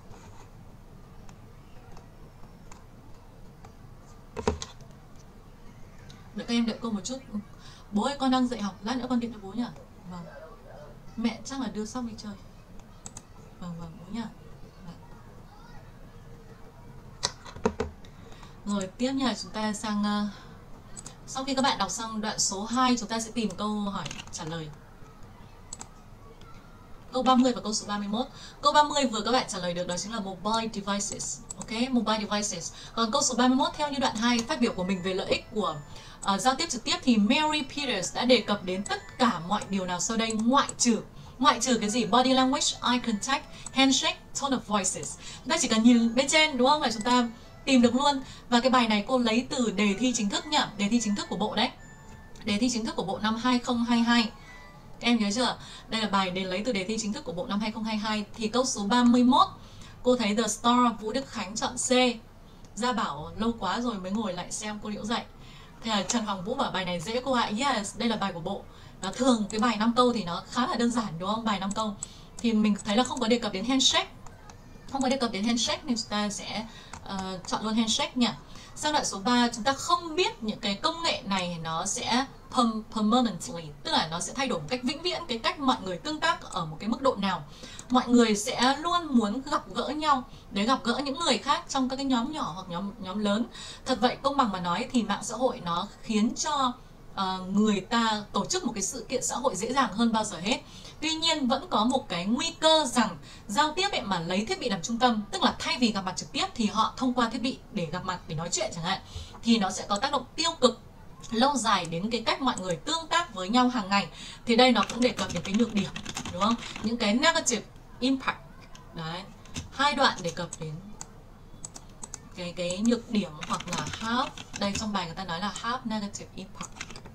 Đợi các em đợi cô một chút. Bố ơi, con đang dạy học, lát nữa con điện cho bố nhỉ? Vâng. Mẹ chắc là đưa Sóc đi chơi. Vâng, bố nhỉ? Rồi tiếp nha, chúng ta sang sau khi các bạn đọc xong đoạn số 2, chúng ta sẽ tìm câu hỏi trả lời. Câu 30 và câu số 31. Câu 30 vừa các bạn trả lời được, đó chính là mobile devices. Ok, mobile devices. Còn câu số 31 theo như đoạn 2 phát biểu của mình về lợi ích của giao tiếp trực tiếp thì Mary Peters đã đề cập đến tất cả mọi điều nào sau đây ngoại trừ cái gì? Body language, eye contact, handshake, tone of voices. Chúng ta chỉ cần nhìn bên trên, đúng không? Là chúng ta tìm được luôn. Và cái bài này cô lấy từ đề thi chính thức nhá, đề thi chính thức của bộ đấy. Đề thi chính thức của bộ năm 2022. Các em nhớ chưa? Đây là bài lấy từ đề thi chính thức của bộ năm 2022. Thì câu số 31, cô thấy The Star, Vũ Đức Khánh chọn C. Gia Bảo lâu quá rồi mới ngồi lại xem cô Liễu dạy. Thế là Trần Hoàng Vũ bảo bài này dễ cô ạ. Yes, đây là bài của bộ. Và thường cái bài 5 câu thì nó khá là đơn giản, đúng không? Bài 5 câu thì mình thấy là không có đề cập đến handshake. Không có đề cập đến handshake nên chúng ta sẽ chọn luôn handshake nha. Sang đoạn số 3, chúng ta không biết những cái công nghệ này nó sẽ permanently, tức là nó sẽ thay đổi một cách vĩnh viễn cái cách mọi người tương tác ở một cái mức độ nào. Mọi người sẽ luôn muốn gặp gỡ nhau để gặp gỡ những người khác trong các cái nhóm nhỏ hoặc nhóm lớn. Thật vậy, công bằng mà nói thì mạng xã hội nó khiến cho người ta tổ chức một cái sự kiện xã hội dễ dàng hơn bao giờ hết. Tuy nhiên vẫn có một cái nguy cơ rằng giao tiếp ấy mà lấy thiết bị làm trung tâm, tức là thay vì gặp mặt trực tiếp thì họ thông qua thiết bị để gặp mặt, để nói chuyện chẳng hạn, thì nó sẽ có tác động tiêu cực lâu dài đến cái cách mọi người tương tác với nhau hàng ngày. Thì đây nó cũng đề cập đến cái nhược điểm, đúng không? Những cái negative impact. Đấy, 2 đoạn đề cập đến cái nhược điểm hoặc là have. Đây trong bài người ta nói là have negative impact.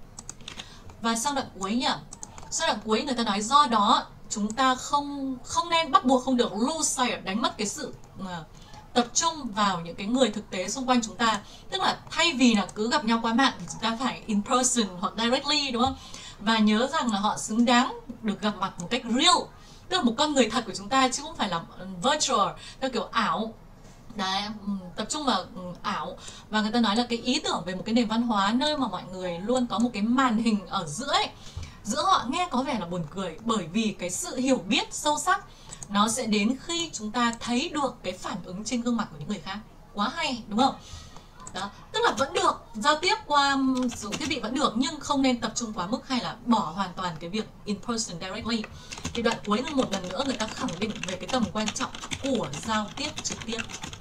Và sang đoạn cuối nhỉ? Sang đoạn cuối người ta nói do đó chúng ta không nên bắt buộc không được lose sight, đánh mất cái sự tập trung vào những cái người thực tế xung quanh chúng ta. Tức là thay vì là cứ gặp nhau qua mạng thì chúng ta phải in person hoặc directly, đúng không? Và nhớ rằng là họ xứng đáng được gặp mặt một cách real, tức là một con người thật của chúng ta chứ không phải là virtual, theo kiểu ảo. Đấy, tập trung vào ảo. Và người ta nói là cái ý tưởng về một cái nền văn hóa nơi mà mọi người luôn có một cái màn hình ở giữa ấy, giữa họ nghe có vẻ là buồn cười, bởi vì cái sự hiểu biết sâu sắc nó sẽ đến khi chúng ta thấy được cái phản ứng trên gương mặt của những người khác. Quá hay, đúng không? Đó, tức là vẫn được giao tiếp qua sử dụng thiết bị vẫn được, nhưng không nên tập trung quá mức hay là bỏ hoàn toàn cái việc in person directly. Thì đoạn cuối một lần nữa người ta khẳng định về cái tầm quan trọng của giao tiếp trực tiếp.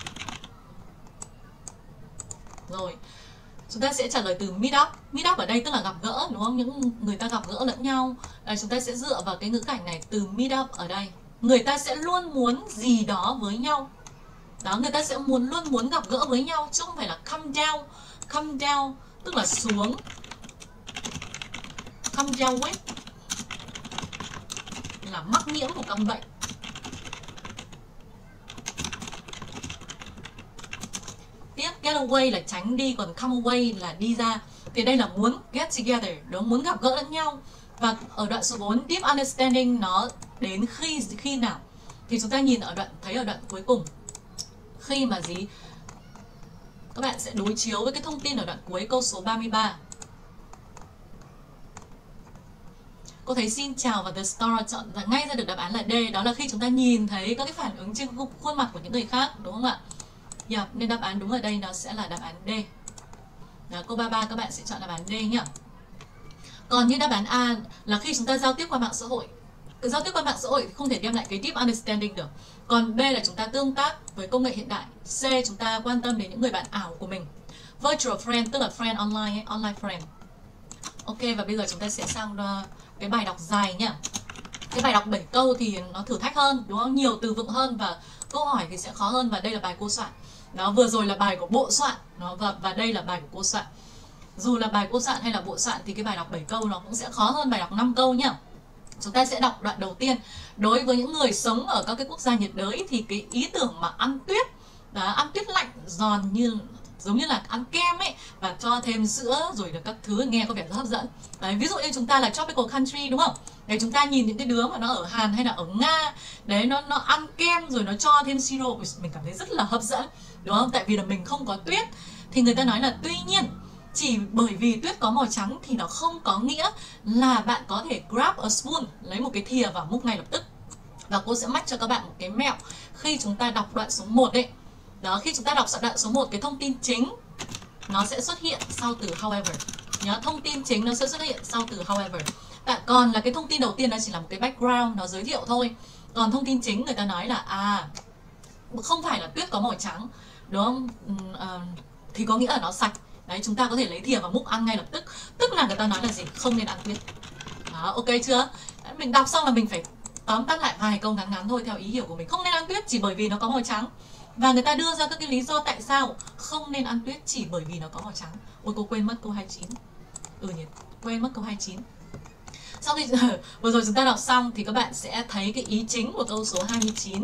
Rồi, chúng ta sẽ trả lời từ meet up. Meet up ở đây tức là gặp gỡ, đúng không? Những người ta gặp gỡ lẫn nhau. Chúng ta sẽ dựa vào cái ngữ cảnh này từ meet up ở đây. Người ta sẽ luôn muốn gì đó với nhau. Đó, người ta sẽ luôn muốn gặp gỡ với nhau, chứ không phải là come down. Come down tức là xuống. Come down with là mắc nhiễm một căn bệnh. Tiếp, get away là tránh đi, còn come away là đi ra. Thì đây là muốn get together, đó, muốn gặp gỡ lẫn nhau. Và ở đoạn số 4, deep understanding nó đến khi nào? Thì chúng ta nhìn ở đoạn cuối cùng. Khi mà gì? Các bạn sẽ đối chiếu với cái thông tin ở đoạn cuối câu số 33. Cô thấy xin chào và the star chọn ngay ra được đáp án là D. Đó là khi chúng ta nhìn thấy các cái phản ứng trên khuôn mặt của những người khác, đúng không ạ? Yeah, nên đáp án đúng ở đây nó sẽ là đáp án D. Đó, câu 33 các bạn sẽ chọn đáp án D nhé. Còn như đáp án A là khi chúng ta giao tiếp qua mạng xã hội. Giao tiếp qua mạng xã hội không thể đem lại cái deep understanding được. Còn B là chúng ta tương tác với công nghệ hiện đại. C chúng ta quan tâm đến những người bạn ảo của mình. Virtual friend tức là friend online ấy, online friend. Ok, và bây giờ chúng ta sẽ sang cái bài đọc dài nhá. Cái bài đọc 7 câu thì nó thử thách hơn, đúng không? Nhiều từ vựng hơn và câu hỏi thì sẽ khó hơn, và đây là bài cô soạn. Đó, vừa rồi là bài của bộ soạn, và đây là bài của cô soạn. Dù là bài cô soạn hay là bộ soạn thì cái bài đọc 7 câu nó cũng sẽ khó hơn bài đọc 5 câu nhá. Chúng ta sẽ đọc đoạn đầu tiên. Đối với những người sống ở các cái quốc gia nhiệt đới thì cái ý tưởng mà ăn tuyết, đó, ăn tuyết lạnh giòn giống như là ăn kem ấy, và cho thêm sữa rồi được các thứ, nghe có vẻ rất hấp dẫn. Đấy, ví dụ như chúng ta là tropical country, đúng không? Đấy, chúng ta nhìn những cái đứa mà nó ở Hàn hay là ở Nga, đấy, nó ăn kem rồi nó cho thêm siro, mình cảm thấy rất là hấp dẫn, đúng không? Tại vì là mình không có tuyết. Thì người ta nói là tuy nhiên chỉ bởi vì tuyết có màu trắng thì nó không có nghĩa là bạn có thể grab a spoon, lấy một cái thìa và múc ngay lập tức. Và cô sẽ mách cho các bạn một cái mẹo khi chúng ta đọc đoạn số 1 ấy. Đó, khi chúng ta đọc đoạn số 1, cái thông tin chính nó sẽ xuất hiện sau từ however. Nhớ, thông tin chính nó sẽ xuất hiện sau từ however. Còn là cái thông tin đầu tiên nó chỉ là một cái background, nó giới thiệu thôi. Còn thông tin chính người ta nói là không phải là tuyết có màu trắng, đúng không? Thì có nghĩa là nó sạch. Đấy, chúng ta có thể lấy thìa và múc ăn ngay lập tức. Tức là người ta nói là gì? Không nên ăn tuyết. Đó, ok chưa? Đấy, mình đọc xong là mình phải tóm tắt lại vài câu ngắn ngắn thôi theo ý hiểu của mình. Không nên ăn tuyết chỉ bởi vì nó có màu trắng. Và người ta đưa ra các cái lý do tại sao không nên ăn tuyết chỉ bởi vì nó có màu trắng. Ôi, cô quên mất câu 29. Nhỉ, quên mất câu 29. Sau khi vừa rồi chúng ta đọc xong thì các bạn sẽ thấy cái ý chính của câu số 29.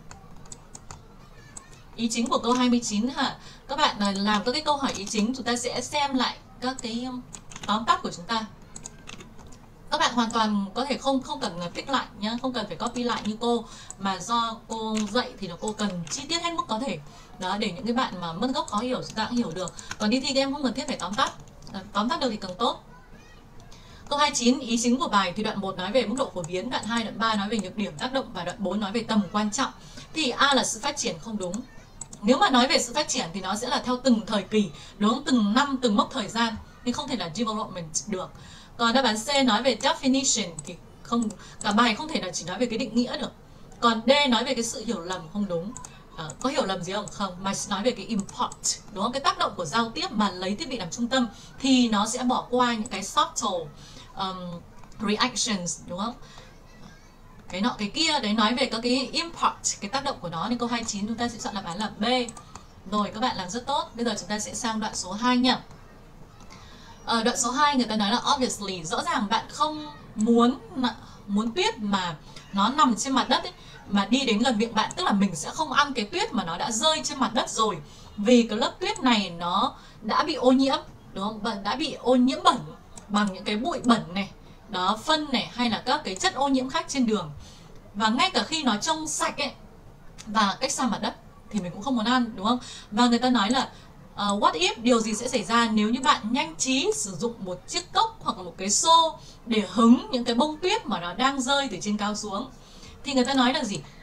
Ý chính của câu 29 hả? Các bạn làm các cái câu hỏi ý chính, chúng ta sẽ xem lại các cái tóm tắt của chúng ta. Các bạn hoàn toàn có thể không cần pick lại nhá, không cần phải copy lại như cô, mà do cô dạy thì là cô cần chi tiết hết mức có thể. Đó, để những cái bạn mà mất gốc khó hiểu chúng ta cũng hiểu được. Còn đi thi các em không cần thiết phải tóm tắt. Tóm tắt được thì càng tốt. Câu 29, ý chính của bài thì đoạn 1 nói về mức độ phổ biến, đoạn 2, đoạn 3 nói về nhược điểm tác động, và đoạn 4 nói về tầm quan trọng. Thì A là sự phát triển không đúng. Nếu mà nói về sự phát triển thì nó sẽ là theo từng thời kỳ, đúng không? Từng năm, từng mốc thời gian, nhưng không thể là development được. Còn đáp án C nói về definition thì không, cả bài không thể là chỉ nói về cái định nghĩa được. Còn D nói về cái sự hiểu lầm không đúng. Có hiểu lầm gì không? Không, mà nói về cái import, đúng không? Cái tác động của giao tiếp mà lấy thiết bị làm trung tâm thì nó sẽ bỏ qua những cái subtle reactions, đúng không? Cái nọ cái kia, đấy nói về các cái import, cái tác động của nó. Nên câu 29 chúng ta sẽ chọn đáp án là B. Rồi, các bạn làm rất tốt. Bây giờ chúng ta sẽ sang đoạn số 2 nhá. Ở đoạn số 2 người ta nói là obviously, rõ ràng bạn không muốn tuyết mà nó nằm trên mặt đất ấy, mà đi đến gần miệng bạn, tức là mình sẽ không ăn cái tuyết mà nó đã rơi trên mặt đất rồi, vì cái lớp tuyết này nó đã bị ô nhiễm, đúng không? Đã bị ô nhiễm bẩn bằng những cái bụi bẩn này, đó, phân này, hay là các cái chất ô nhiễm khác trên đường. Và ngay cả khi nó trông sạch ấy và cách xa mặt đất thì mình cũng không muốn ăn, đúng không? Và người ta nói là what if, điều gì sẽ xảy ra nếu như bạn nhanh trí sử dụng một chiếc cốc hoặc là một cái xô để hứng những cái bông tuyết mà nó đang rơi từ trên cao xuống. Thì người ta nói là gì?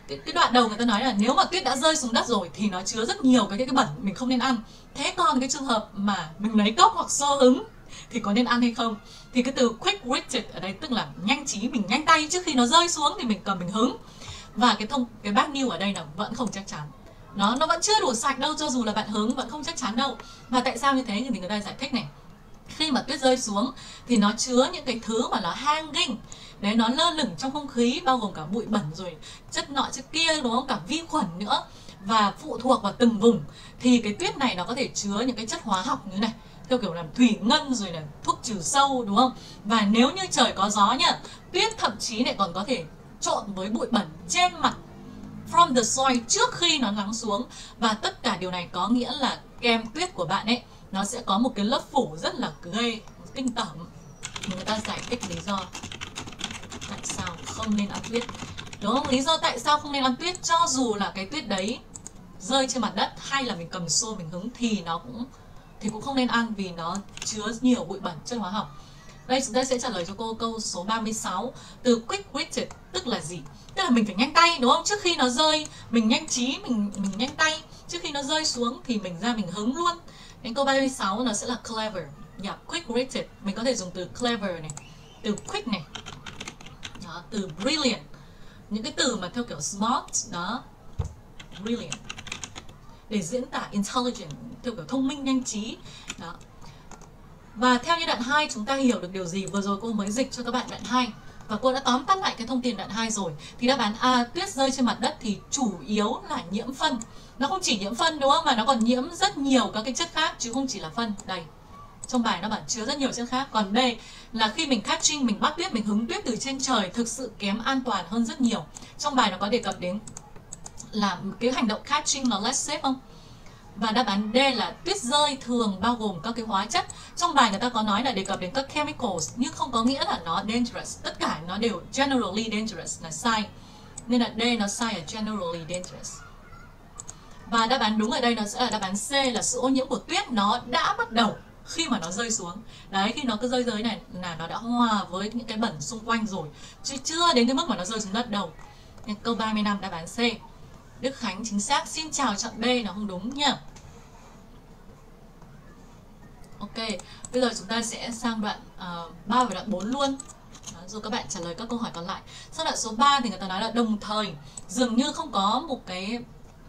cái đoạn đầu người ta nói là nếu mà tuyết đã rơi xuống đất rồi thì nó chứa rất nhiều cái bẩn mình không nên ăn. Thế còn cái trường hợp mà mình lấy cốc hoặc xô hứng thì có nên ăn hay không? Thì cái từ quick-witted ở đây tức là nhanh trí, mình nhanh tay, trước khi nó rơi xuống thì mình cầm mình hứng. Và cái bad news ở đây là vẫn không chắc chắn. Nó vẫn chưa đủ sạch đâu, cho dù là bạn hứng vẫn không chắc chắn đâu. Và tại sao như thế thì người ta giải thích này. Khi mà tuyết rơi xuống thì nó chứa những cái thứ mà nó hanging, đấy, nó lơ lửng trong không khí, bao gồm cả bụi bẩn rồi chất nọ chất kia, đúng không, cả vi khuẩn nữa. Và phụ thuộc vào từng vùng thì cái tuyết này nó có thể chứa những cái chất hóa học như này, theo kiểu làm thủy ngân rồi là thuốc trừ sâu, đúng không? Và nếu như trời có gió nhá, tuyết thậm chí lại còn có thể trộn với bụi bẩn trên mặt from the soil trước khi nó lắng xuống. Và tất cả điều này có nghĩa là kem tuyết của bạn ấy nó sẽ có một cái lớp phủ rất là ghê, kinh tởm. Người ta giải thích lý do tại sao không nên ăn tuyết, đúng không? Lý do tại sao không nên ăn tuyết, cho dù là cái tuyết đấy rơi trên mặt đất hay là mình cầm xô mình hứng thì nó cũng không nên ăn, vì nó chứa nhiều bụi bẩn, chất hóa học. Đây chúng ta sẽ trả lời cho cô câu số 36. Từ quick-witted tức là gì? Tức là mình phải nhanh tay, đúng không? Trước khi nó rơi mình nhanh trí, mình nhanh tay. Trước khi nó rơi xuống thì mình ra mình hứng luôn. Đến câu 36 nó sẽ là clever. Yeah, quick-witted. Mình có thể dùng từ clever này, từ quick này, đó, từ brilliant. Những cái từ mà theo kiểu smart, đó, brilliant, để diễn tả intelligent, theo kiểu thông minh, nhanh trí. Đó. Và theo như đoạn 2 chúng ta hiểu được điều gì? Vừa rồi cô mới dịch cho các bạn đoạn 2 và cô đã tóm tắt lại cái thông tin đoạn 2 rồi. Thì đáp án A, tuyết rơi trên mặt đất thì chủ yếu là nhiễm phân. Nó không chỉ nhiễm phân, đúng không? Mà nó còn nhiễm rất nhiều các cái chất khác chứ không chỉ là phân. Đây, trong bài nó bảo chứa rất nhiều chất khác. Còn B là khi mình catching, mình bắt tuyết, mình hứng tuyết từ trên trời, thực sự kém an toàn hơn rất nhiều. Trong bài nó có đề cập đến là cái hành động catching nó less safe không? Và đáp án D là tuyết rơi thường bao gồm các cái hóa chất. Trong bài người ta có nói là đề cập đến các chemicals, nhưng không có nghĩa là nó dangerous. Tất cả nó đều generally dangerous, là sai. Nên là D nó sai ở generally dangerous. Và đáp án đúng ở đây nó sẽ là đáp án C, là sự ô nhiễm của tuyết nó đã bắt đầu khi mà nó rơi xuống. Đấy, khi nó cứ rơi rơi này là nó đã hòa với những cái bẩn xung quanh rồi, chứ chưa đến cái mức mà nó rơi xuống đất đâu. Nên câu 35 đáp án C. Đức Khánh chính xác. Xin chào, chọn B nó không đúng nhá. Ok, bây giờ chúng ta sẽ sang đoạn 3 và đoạn 4 luôn. Đó, rồi các bạn trả lời các câu hỏi còn lại. Sau đoạn số 3 thì người ta nói là đồng thời dường như không có một cái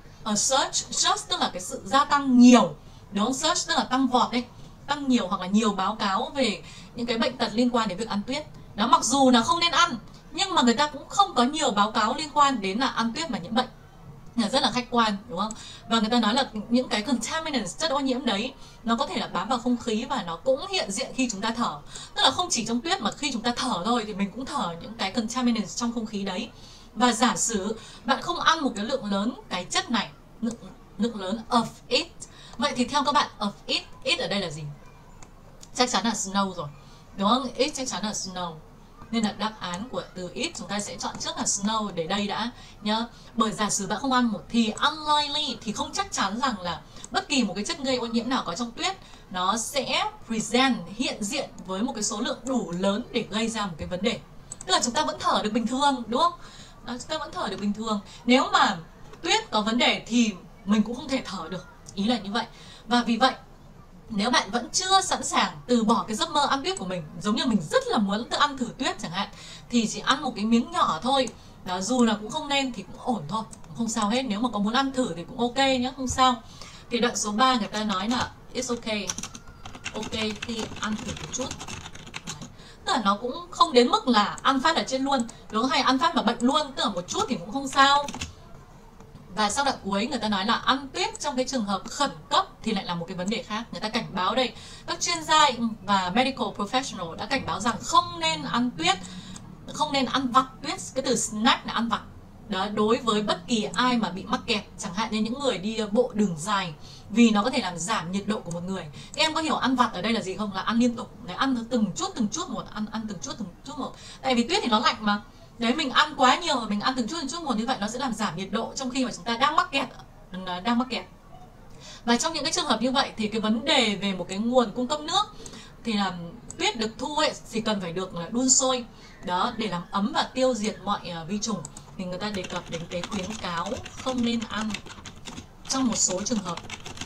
surge tức là cái sự gia tăng nhiều, đúng không? Surge tức là tăng vọt đấy, tăng nhiều hoặc là nhiều báo cáo về những cái bệnh tật liên quan đến việc ăn tuyết. Đó, mặc dù là không nên ăn nhưng mà người ta cũng không có nhiều báo cáo liên quan đến là ăn tuyết mà nhiễm bệnh, là rất là khách quan, đúng không? Và người ta nói là những cái contaminants, chất ô nhiễm đấy, nó có thể là bám vào không khí và nó cũng hiện diện khi chúng ta thở. Tức là không chỉ trong tuyết mà khi chúng ta thở thôi thì mình cũng thở những cái contaminants trong không khí đấy. Và giả sử bạn không ăn một cái lượng lớn cái chất này, lượng lớn of it, vậy thì theo các bạn of it ở đây là gì? Chắc chắn là snow rồi, đúng không? It chắc chắn là snow. Nên là đáp án của từ ít chúng ta sẽ chọn trước là snow để đây đã nhá. Bởi giả sử bạn không ăn một thì unlikely, thì không chắc chắn rằng là bất kỳ một cái chất gây ô nhiễm nào có trong tuyết nó sẽ hiện diện với một cái số lượng đủ lớn để gây ra một cái vấn đề. Tức là chúng ta vẫn thở được bình thường, đúng không? Đó, chúng ta vẫn thở được bình thường. Nếu mà tuyết có vấn đề thì mình cũng không thể thở được. Ý là như vậy. Và vì vậy nếu bạn vẫn chưa sẵn sàng từ bỏ cái giấc mơ ăn tuyết của mình, giống như mình rất là muốn tự ăn thử tuyết chẳng hạn, thì chỉ ăn một cái miếng nhỏ thôi. Đó, dù là cũng không nên thì cũng ổn thôi, không sao hết. Nếu mà có muốn ăn thử thì cũng ok nhé, không sao. Thì đoạn số 3 người ta nói là it's okay, ok khi ăn thử một chút. Tức là nó cũng không đến mức là ăn phát ở trên luôn, đúng không? Hay ăn phát mà bệnh luôn, tức là một chút thì cũng không sao. Và sau đoạn cuối người ta nói là ăn tuyết trong cái trường hợp khẩn cấp thì lại là một cái vấn đề khác. Người ta cảnh báo đây, các chuyên gia và medical professional đã cảnh báo rằng không nên ăn tuyết, không nên ăn vặt tuyết. Cái từ snack là ăn vặt. Đó, đối với bất kỳ ai mà bị mắc kẹt, chẳng hạn như những người đi bộ đường dài, vì nó có thể làm giảm nhiệt độ của một người. Các em có hiểu ăn vặt ở đây là gì không? Là ăn liên tục, để ăn từng chút một, ăn từng chút một. Tại vì tuyết thì nó lạnh mà. Đấy, mình ăn quá nhiều và mình ăn từng chút một như vậy nó sẽ làm giảm nhiệt độ trong khi mà chúng ta đang mắc kẹt. Và trong những cái trường hợp như vậy thì cái vấn đề về một cái nguồn cung cấp nước thì là tuyết được thu ấy thì cần phải được đun sôi đó để làm ấm và tiêu diệt mọi vi trùng. thì người ta đề cập đến cái khuyến cáo không nên ăn trong một số trường hợp.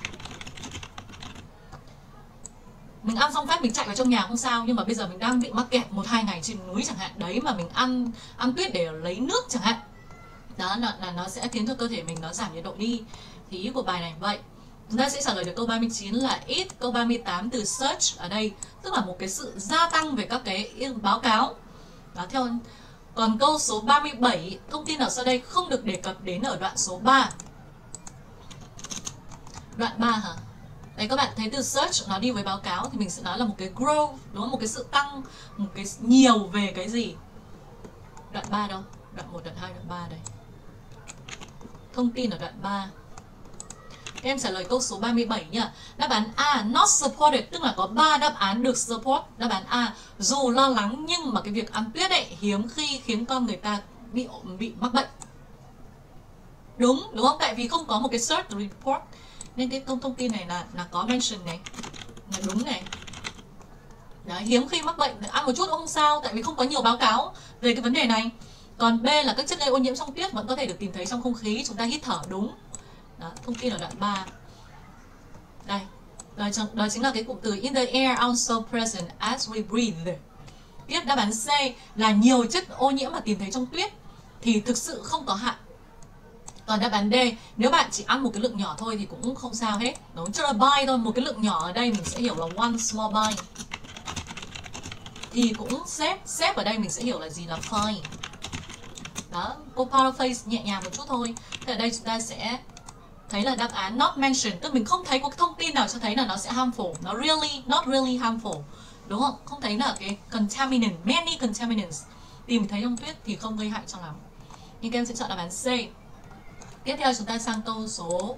Mình ăn xong phép mình chạy vào trong nhà không sao, nhưng mà bây giờ mình đang bị mắc kẹt 1-2 ngày trên núi chẳng hạn, đấy mà mình ăn tuyết để lấy nước chẳng hạn, đó là nó sẽ khiến cho cơ thể mình nó giảm nhiệt độ đi. Thì ý của bài này vậy. Chúng ta sẽ trả lời được câu 39 là ít. Câu 38 từ search ở đây tức là một cái sự gia tăng về các cái báo cáo. Đó, còn câu số 37, thông tin ở sau đây không được đề cập đến ở đoạn số 3. Đoạn 3 hả? Đấy, các bạn thấy từ search nó đi với báo cáo thì mình sẽ nói là một cái grow, đúng không? Một cái sự tăng, một cái nhiều về cái gì? Đoạn 3 đâu? Đoạn 1, đoạn 2, đoạn 3 đây. Thông tin ở đoạn 3. Các em trả lời câu số 37 nhá. Đáp án A, not supported, tức là có 3 đáp án được support. Đáp án A, dù lo lắng nhưng mà cái việc ăn tuyết ấy hiếm khi khiến con người ta bị mắc bệnh. Đúng không? Tại vì không có một cái search report nên cái thông tin này là có mention này, là đúng này. Đấy, hiếm khi mắc bệnh, ăn một chút cũng không sao, tại vì không có nhiều báo cáo về cái vấn đề này. Còn B là các chất gây ô nhiễm trong tuyết vẫn có thể được tìm thấy trong không khí, chúng ta hít thở, đúng. Đó, thông tin ở đoạn 3. Đây, đó chính là cái cụm từ in the air also present as we breathe. Tiếp đáp án C là nhiều chất ô nhiễm mà tìm thấy trong tuyết thì thực sự không có hại. Còn đáp án D, nếu bạn chỉ ăn một cái lượng nhỏ thôi thì cũng không sao hết. Đúng, cho là bite thôi, một cái lượng nhỏ ở đây mình sẽ hiểu là one small bite. Thì cũng safe ở đây mình sẽ hiểu là gì, là fine. Đó, cô paraphrase nhẹ nhàng một chút thôi. Thế ở đây chúng ta sẽ thấy là đáp án not mentioned, tức mình không thấy có thông tin nào cho thấy là nó sẽ harmful, nó not really harmful, đúng không? Không thấy là cái contaminant, many contaminants tìm thấy trong tuyết thì không gây hại cho lắm. Nhưng các em sẽ chọn đáp án C. Tiếp theo chúng ta sang câu số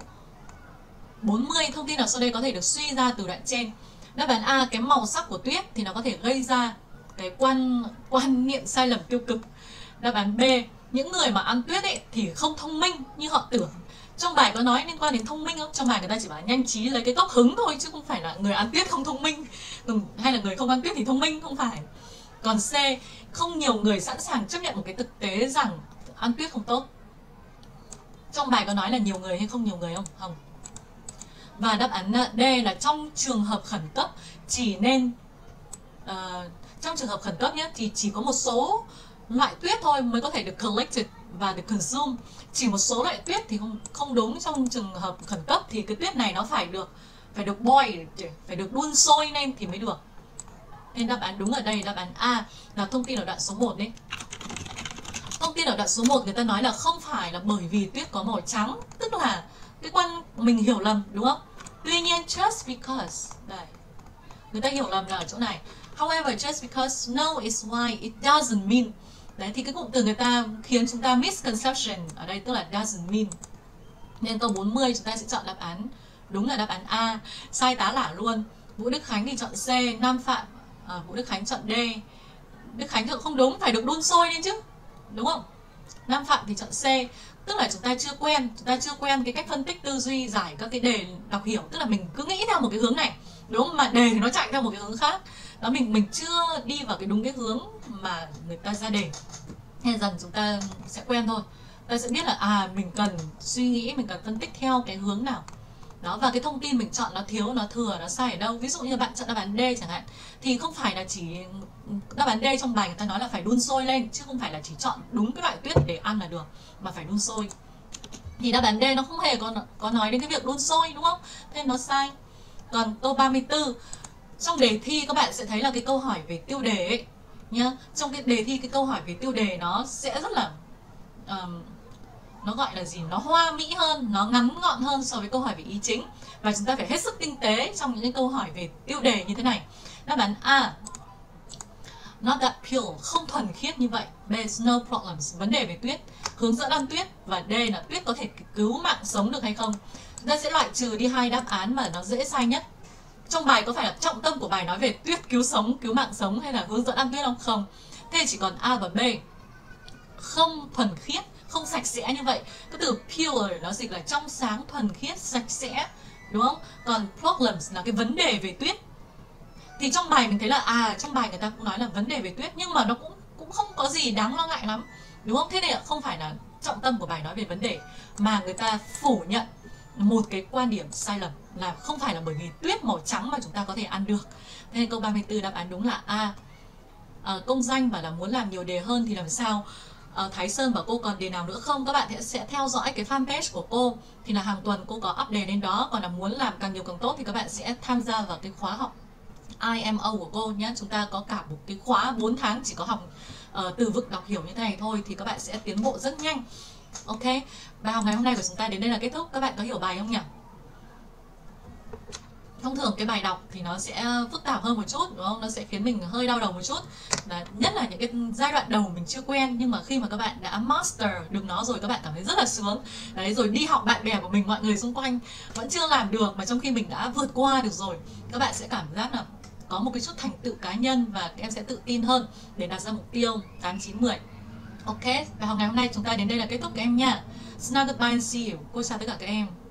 40, thông tin ở sau đây có thể được suy ra từ đoạn trên. Đáp án A, cái màu sắc của tuyết thì nó có thể gây ra cái quan niệm sai lầm tiêu cực. Đáp án B, những người mà ăn tuyết ấy thì không thông minh như họ tưởng. Trong bài có nói liên quan đến thông minh không? Trong bài người ta chỉ bảo nhanh trí lấy cái góc hứng thôi, chứ không phải là người ăn tuyết không thông minh, hay là người không ăn tuyết thì thông minh, không phải. Còn C, không nhiều người sẵn sàng chấp nhận một cái thực tế rằng ăn tuyết không tốt. Trong bài có nói là nhiều người hay không nhiều người không? Không. Và đáp án D là trong trường hợp khẩn cấp chỉ nên trong trường hợp khẩn cấp nhé, thì chỉ có một số loại tuyết thôi mới có thể được collected và được consume. Chỉ một số loại tuyết thì không đúng. Trong trường hợp khẩn cấp thì cái tuyết này nó phải được boil, phải được đun sôi lên thì mới được. Nên đáp án đúng ở đây, đáp án A là thông tin ở đoạn số 1 đấy. Thông tin ở đoạn số 1 người ta nói là không phải là bởi vì tuyết có màu trắng, tức là cái mình hiểu lầm, đúng không? Tuy nhiên just because, đây, người ta hiểu lầm là ở chỗ này. However, just because snow is white, it doesn't mean. Đấy, thì cái cụm từ người ta khiến chúng ta misconception ở đây, tức là doesn't mean. Nên câu 40 chúng ta sẽ chọn đáp án đúng là đáp án A, sai tá lả luôn. Vũ Đức Khánh thì chọn C, Nam Phạm, Vũ Đức Khánh chọn D. Đức Khánh chọn không đúng, phải được đun sôi lên chứ, đúng không? Nam Phạm thì chọn C, tức là chúng ta chưa quen cái cách phân tích tư duy, giải các cái đề đọc hiểu, tức là mình cứ nghĩ theo một cái hướng này, đúng không? Mà đề thì nó chạy theo một cái hướng khác. Đó, mình chưa đi vào cái đúng cái hướng mà người ta ra đề. Nên dần chúng ta sẽ quen thôi. Ta sẽ biết là mình cần suy nghĩ, mình cần phân tích theo cái hướng nào. Đó, và cái thông tin mình chọn nó thiếu, nó thừa, nó sai ở đâu. Ví dụ như bạn chọn đáp án D chẳng hạn, thì không phải là chỉ đáp án D trong bài người ta nói là phải đun sôi lên, chứ không phải là chỉ chọn đúng cái loại tuyết để ăn là được, mà phải đun sôi. Thì đáp án D nó không hề có nói đến cái việc đun sôi, đúng không? Thế nó sai. Còn câu 34, trong đề thi các bạn sẽ thấy là cái câu hỏi về tiêu đề ấy nhá. Trong cái đề thi cái câu hỏi về tiêu đề nó sẽ rất là nó gọi là gì, nó hoa mỹ hơn, nó ngắn gọn hơn so với câu hỏi về ý chính. Và chúng ta phải hết sức tinh tế trong những cái câu hỏi về tiêu đề như thế này. Đáp án A, not that pure, không thuần khiết như vậy. B, no problems, vấn đề về tuyết, hướng dẫn ăn tuyết. Và D là tuyết có thể cứu mạng sống được hay không. Chúng ta sẽ loại trừ đi 2 đáp án mà nó dễ sai nhất. Trong bài có phải là trọng tâm của bài nói về tuyết cứu sống, cứu mạng sống hay là hướng dẫn ăn tuyết không? Không. Thế chỉ còn A và B. Không thuần khiết, không sạch sẽ như vậy. Cái từ pure nó dịch là trong sáng, thuần khiết, sạch sẽ, đúng không? Còn problems là cái vấn đề về tuyết. Thì trong bài mình thấy là trong bài người ta cũng nói là vấn đề về tuyết, nhưng mà nó cũng cũng không có gì đáng lo ngại lắm, đúng không? Thế nên là không phải là trọng tâm của bài nói về vấn đề, mà người ta phủ nhận một cái quan điểm sai lầm là không phải là bởi vì tuyết màu trắng mà chúng ta có thể ăn được. Thế nên câu 34 đáp án đúng là A. Công danh bảo là muốn làm nhiều đề hơn thì làm sao? Thái Sơn bảo cô còn đề nào nữa không? Các bạn sẽ theo dõi cái fanpage của cô, thì là hàng tuần cô có up đề lên đó. Còn là muốn làm càng nhiều càng tốt thì các bạn sẽ tham gia vào cái khóa học IMO của cô nhé. Chúng ta có cả một cái khóa 4 tháng chỉ có học từ vựng đọc hiểu như thế này thôi, thì các bạn sẽ tiến bộ rất nhanh. Ok, bài học ngày hôm nay của chúng ta đến đây là kết thúc. Các bạn có hiểu bài không nhỉ? Thông thường cái bài đọc thì nó sẽ phức tạp hơn một chút, đúng không? Nó sẽ khiến mình hơi đau đầu một chút. Nhất là những cái giai đoạn đầu mình chưa quen, nhưng mà khi mà các bạn đã master được nó rồi, các bạn cảm thấy rất là sướng. Đấy, rồi đi học bạn bè của mình, mọi người xung quanh vẫn chưa làm được, mà trong khi mình đã vượt qua được rồi, các bạn sẽ cảm giác là có một cái chút thành tựu cá nhân và các em sẽ tự tin hơn để đặt ra mục tiêu 8, 9, 10. Ok, bài học ngày hôm nay chúng ta đến đây là kết thúc các em nha. Snug goodbye and see you. Cô chào tất cả các em.